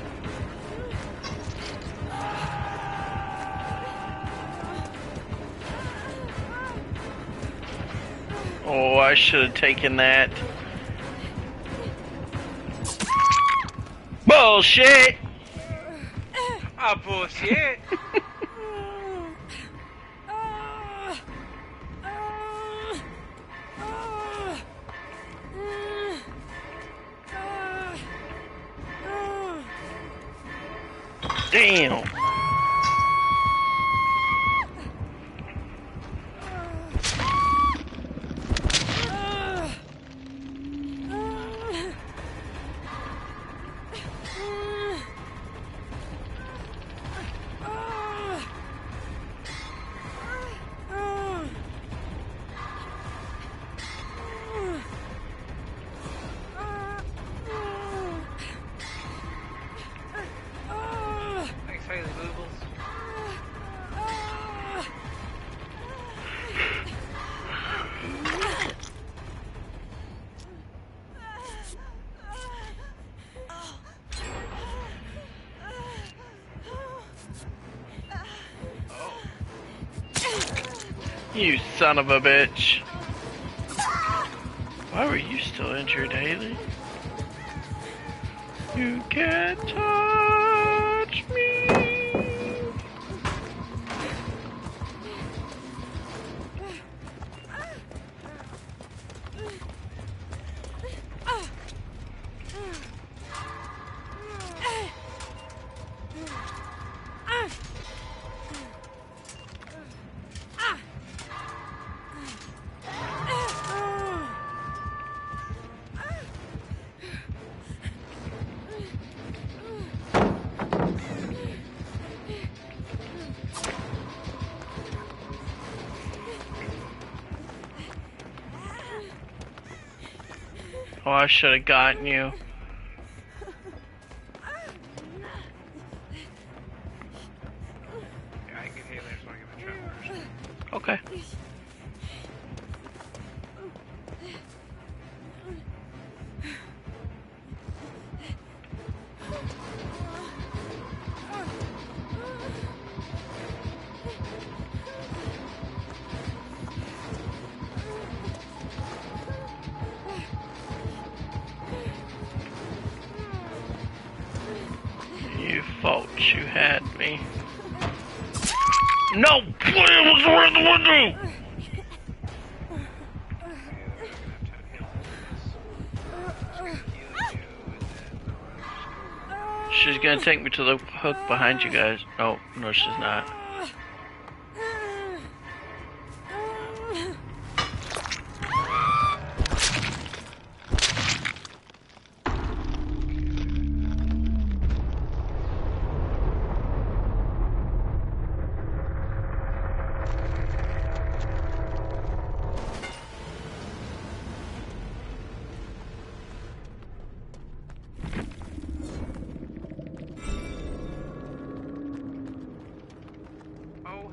[SPEAKER 2] Oh, I should have taken that. Bullshit!
[SPEAKER 4] Ah, bullshit!
[SPEAKER 2] Damn. You son of a bitch. Why were you still injured, Haley? You can't touch me. Oh, I should have gotten you.
[SPEAKER 4] Yeah, I can hear there's one of the travelers.
[SPEAKER 2] Okay. You thought you had me. No! What's around the window? She's gonna take me to the hook behind you guys. Oh, no, she's not.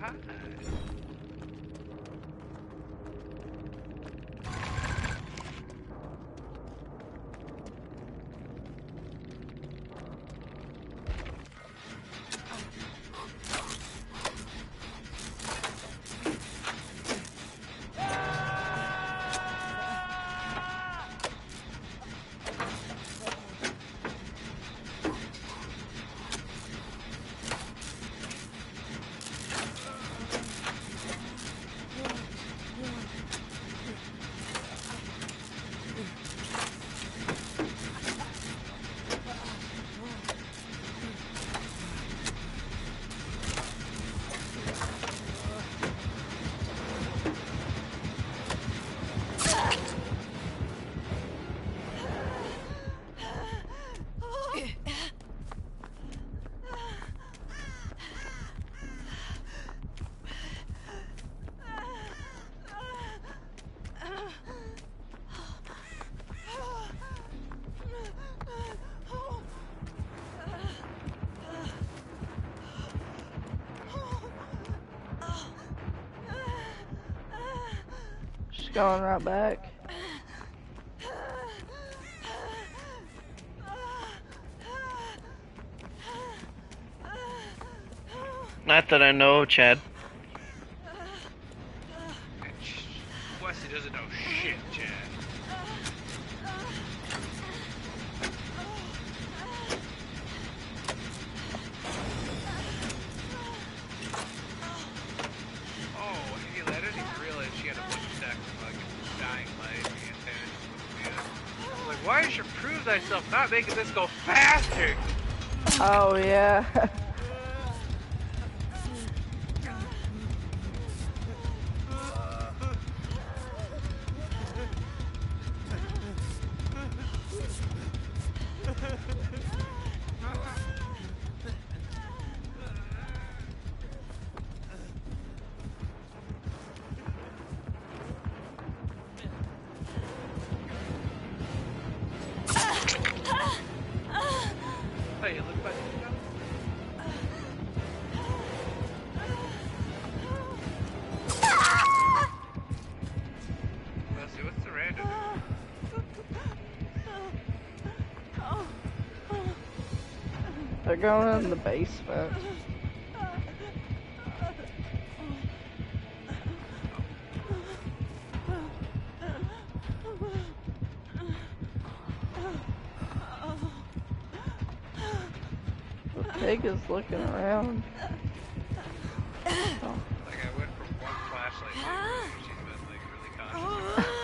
[SPEAKER 4] hi.
[SPEAKER 1] She's going right back.
[SPEAKER 2] Not that I know, Chad.
[SPEAKER 4] Wesley doesn't know shit, Chad. Oh, hey, I didn't even realize she had a bunch of stacks of fucking dying light and like, why should prove thyself not making this go faster?
[SPEAKER 1] Oh yeah.
[SPEAKER 4] Hey, it looks like you know. Wesley, what's the random?
[SPEAKER 1] They're going in the basement. The pig is looking around. Oh.
[SPEAKER 4] Like I went from one flashlight to another, she's been like really cautious.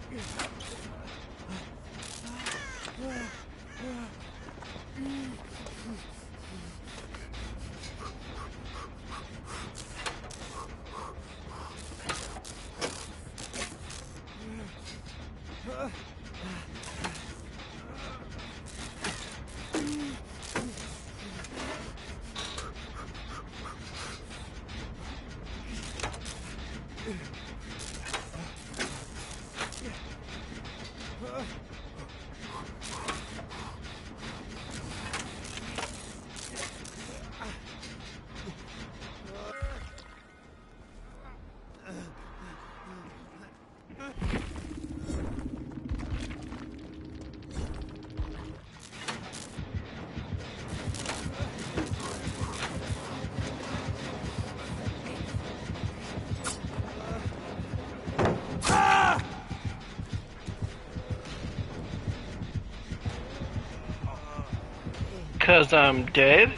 [SPEAKER 2] 'Cause I'm dead?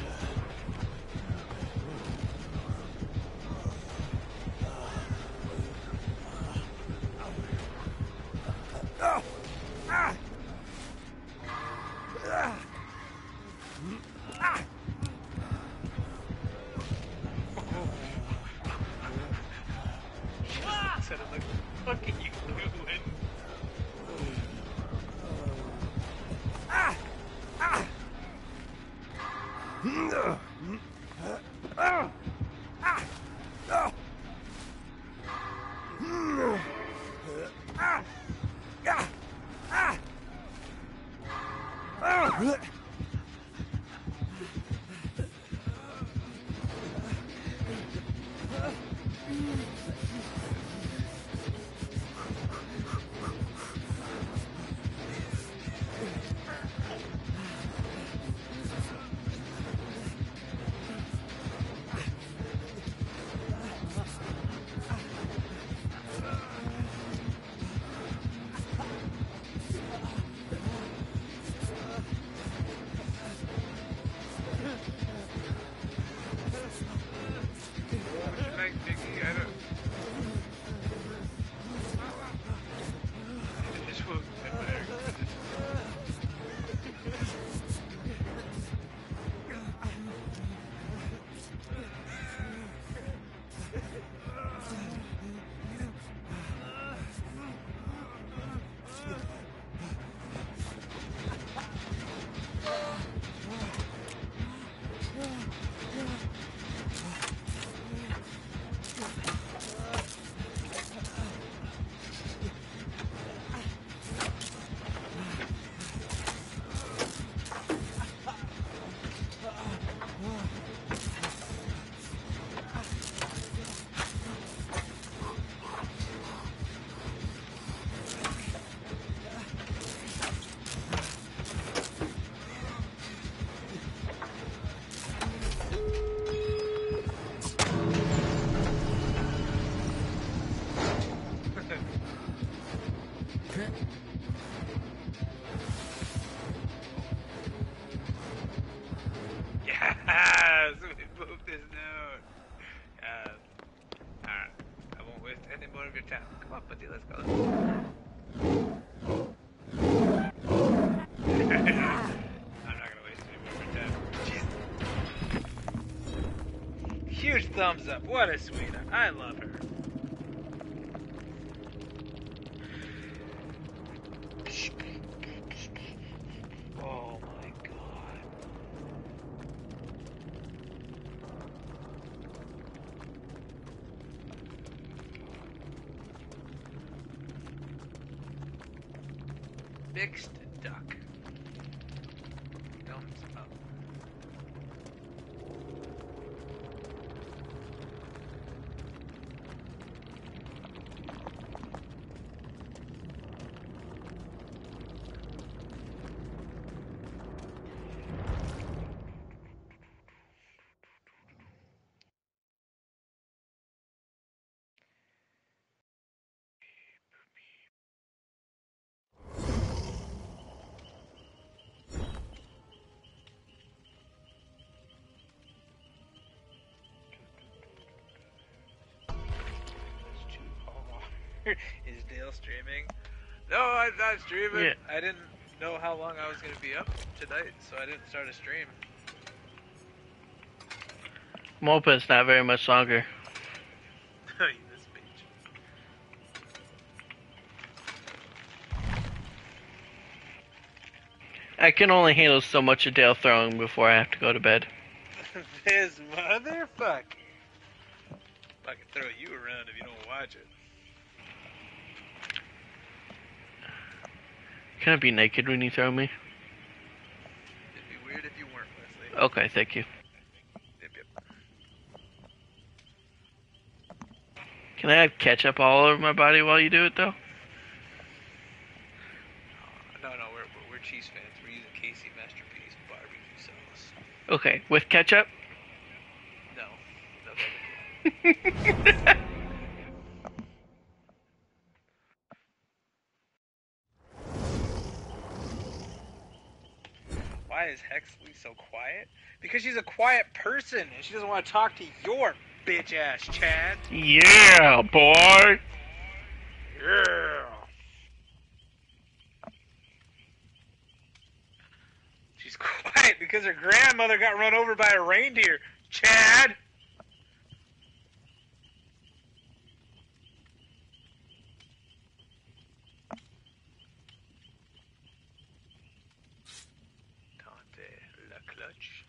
[SPEAKER 4] Said it like, what the fuck are you doing? Like, Diggy, I don't... I just woke up. Yes! We moved this note! Yes. Alright. I won't waste any more of your time. Come on, buddy, let's go. I'm not gonna waste any more of your time. Jeez. Huge thumbs up. What a sweetheart. I love her. Oh my god. Mixed duck. Thumbs up. Is Dale streaming? No, I'm not streaming.
[SPEAKER 2] Yeah.
[SPEAKER 4] I didn't know how long I was going to be up tonight, so I didn't start a stream.
[SPEAKER 2] Moped's not very much longer.
[SPEAKER 4] This bitch.
[SPEAKER 2] I can only handle so much of Dale throwing before I have to go to bed.
[SPEAKER 4] This motherfucker. I can throw you around if you don't watch it.
[SPEAKER 2] Can I be naked when you throw me?
[SPEAKER 4] It'd be weird if you weren't, Wesley.
[SPEAKER 2] Okay, thank you.
[SPEAKER 4] Yep, yep.
[SPEAKER 2] Can I have ketchup all over my body while you do it, though?
[SPEAKER 4] No, we're cheese fans. We're using Casey Masterpiece barbecue sauce.
[SPEAKER 2] Okay, with ketchup?
[SPEAKER 4] No, no. Why is Hexley so quiet? Because she's a quiet person and she doesn't want to talk to your bitch ass, Chad.
[SPEAKER 2] Yeah, boy!
[SPEAKER 4] Yeah. She's quiet because her grandmother got run over by a reindeer, Chad. Tante la clutch.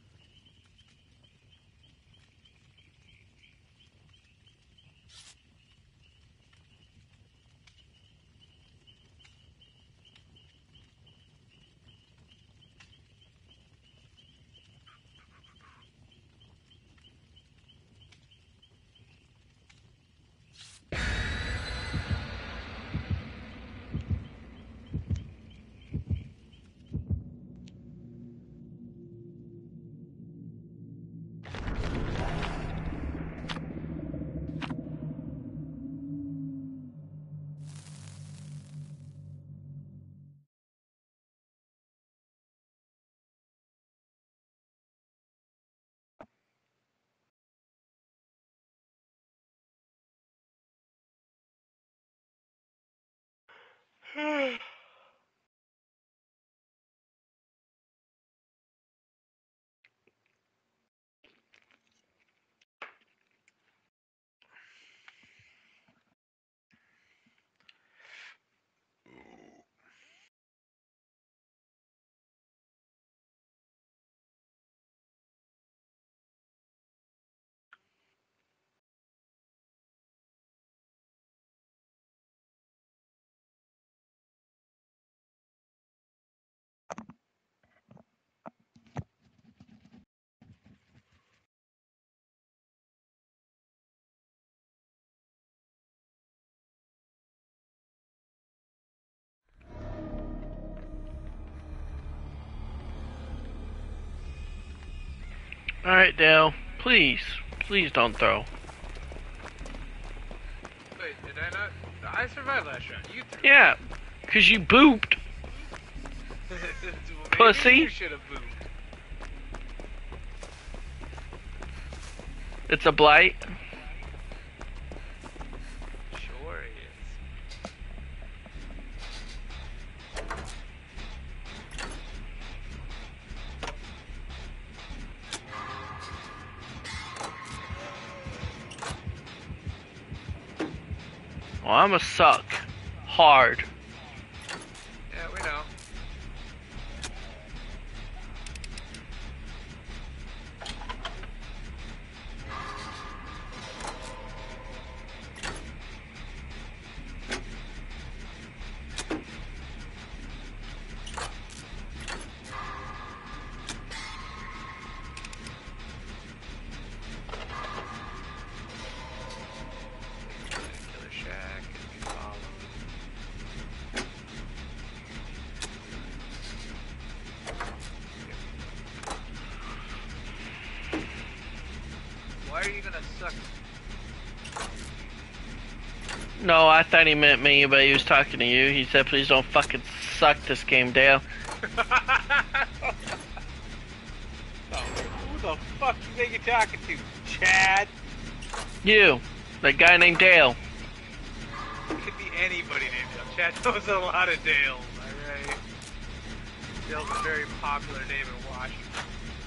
[SPEAKER 2] Alright, Dale. Please. Please don't throw.
[SPEAKER 4] Wait, did I not? I survived last round. You threw.
[SPEAKER 2] Yeah, because you booped.
[SPEAKER 4] Well, maybe
[SPEAKER 2] Pussy.
[SPEAKER 4] You should have moved.
[SPEAKER 2] It's a blight.
[SPEAKER 4] Sure it is.
[SPEAKER 2] Well, I'ma suck. Hard.
[SPEAKER 4] Yeah, we know. Killer Shack, and we follow. Why are you gonna suck?
[SPEAKER 2] No, I thought he meant me, but he was talking to you. He said, please don't fucking suck this game, Dale.
[SPEAKER 4] Oh, who the fuck you think you're talking to, Chad?
[SPEAKER 2] You. That guy named Dale.
[SPEAKER 4] It could be anybody named Dale. Chad knows a lot of Dales, alright? Dale's a very popular name in Washington.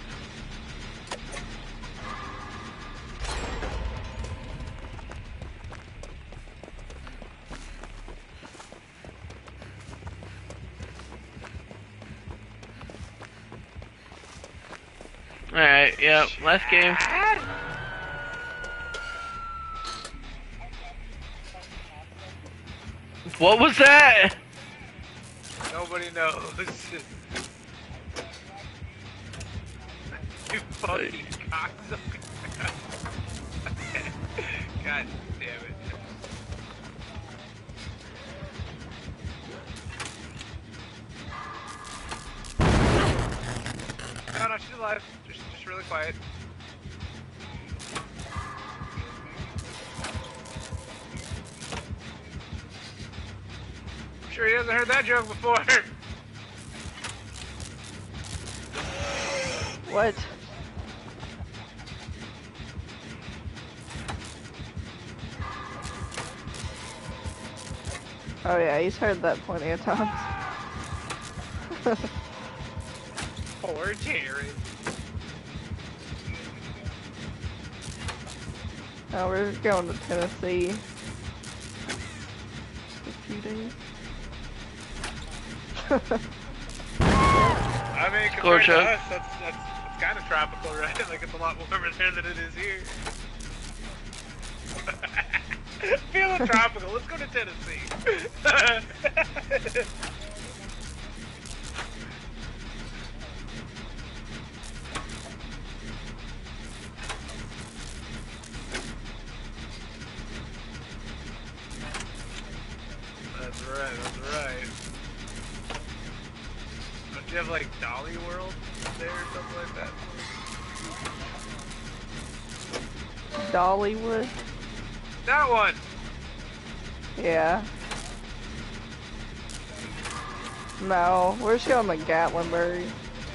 [SPEAKER 2] Alright, yep, last game. What was that?
[SPEAKER 4] Nobody knows. You fucking cocksucker. God damn it. No, she's alive. Just really quiet. I'm sure he hasn't heard that joke before.
[SPEAKER 1] What? Oh yeah, he's heard that plenty of times.
[SPEAKER 4] Poor Terry.
[SPEAKER 1] Oh, we're going to Tennessee. A few days.
[SPEAKER 4] I mean, compared to
[SPEAKER 2] Scorcho.
[SPEAKER 4] us, that's kind of tropical, right? Like, it's a lot warmer there than it is here. Feeling tropical. Let's go to Tennessee. That's right. Don't you have, like, Dolly World there or something like that?
[SPEAKER 1] Dollywood?
[SPEAKER 4] That one!
[SPEAKER 1] Yeah. No, we're just going to Gatlinburg.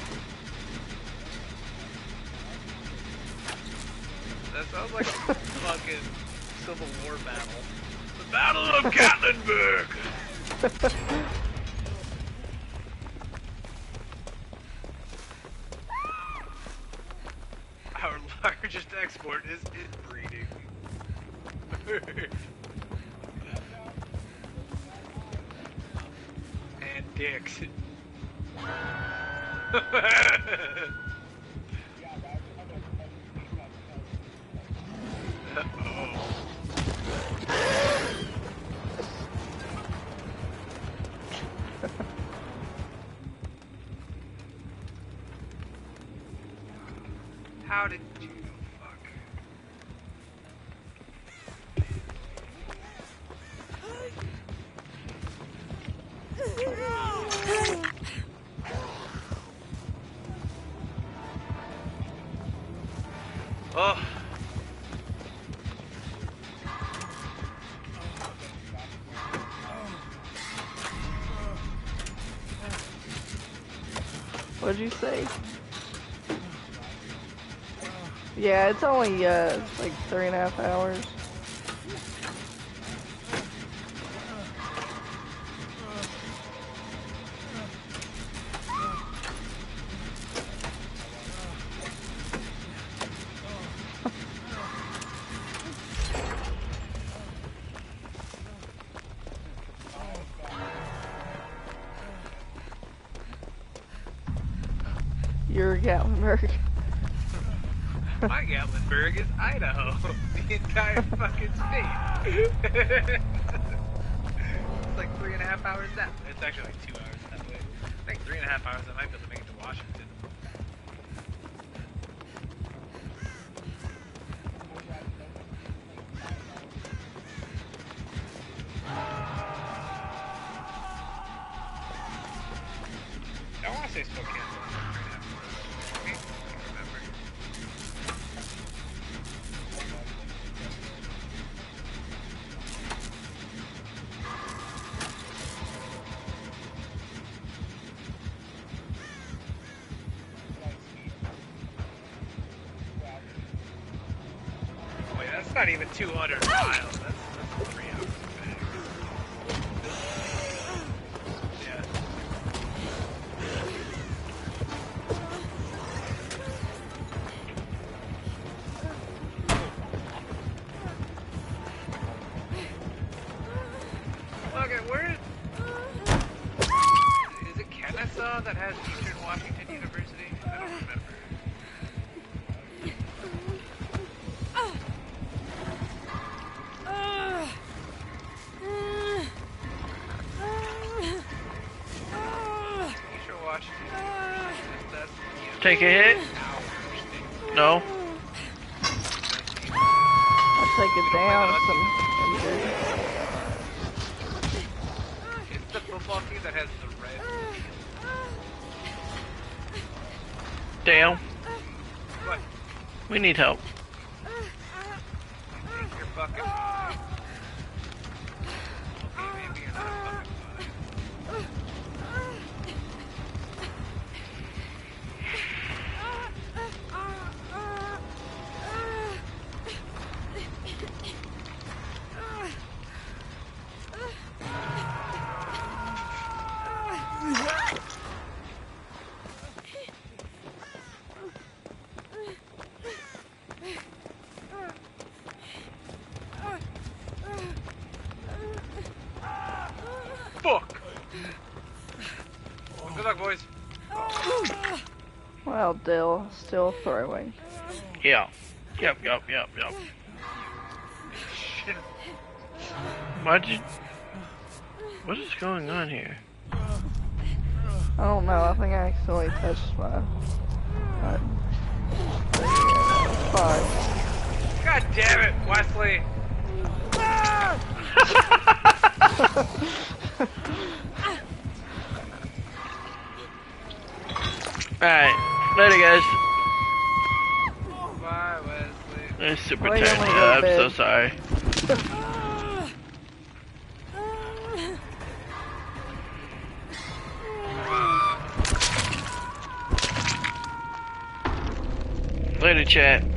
[SPEAKER 4] That sounds like a fucking Civil War battle. The Battle of Gatlinburg! Our largest export is inbreeding. And dicks. How did you fuck? Oh.
[SPEAKER 1] What'd you say? Yeah, it's only like 3.5 hours. You're Gatlinburg.
[SPEAKER 4] My Gatlinburg is Idaho. The entire fucking state. It's like 3.5 hours that way. It's actually like 2 hours that way. I think 3.5 hours I might be able to make it to Washington. I want to say Spokane. I can't remember. Wait, that's not even 200 miles. That's 3 hours. song that has Eastern Washington University? I don't remember. Eastern Washington University. That's
[SPEAKER 2] Take a hit? No.
[SPEAKER 1] I'll take it down.
[SPEAKER 4] It's the football team that has the red.
[SPEAKER 2] Dale,
[SPEAKER 4] What?
[SPEAKER 2] we need help.
[SPEAKER 4] You think you're fucking. Okay, maybe you're not fucking fine. Fuck! Good luck, boys.
[SPEAKER 1] Well, Dill, still throwing.
[SPEAKER 2] Yeah. Yep.
[SPEAKER 4] Shit.
[SPEAKER 2] Why'd you... What is going on here?
[SPEAKER 1] I don't know, I think I accidentally touched my... Fine.
[SPEAKER 4] God damn it, Wesley!
[SPEAKER 2] Alright. Later, guys.
[SPEAKER 4] Bye, Wesley.
[SPEAKER 2] It's super
[SPEAKER 1] Well, you
[SPEAKER 2] tired.
[SPEAKER 1] only go to
[SPEAKER 2] I'm so
[SPEAKER 1] bed.
[SPEAKER 2] sorry. Later, chat.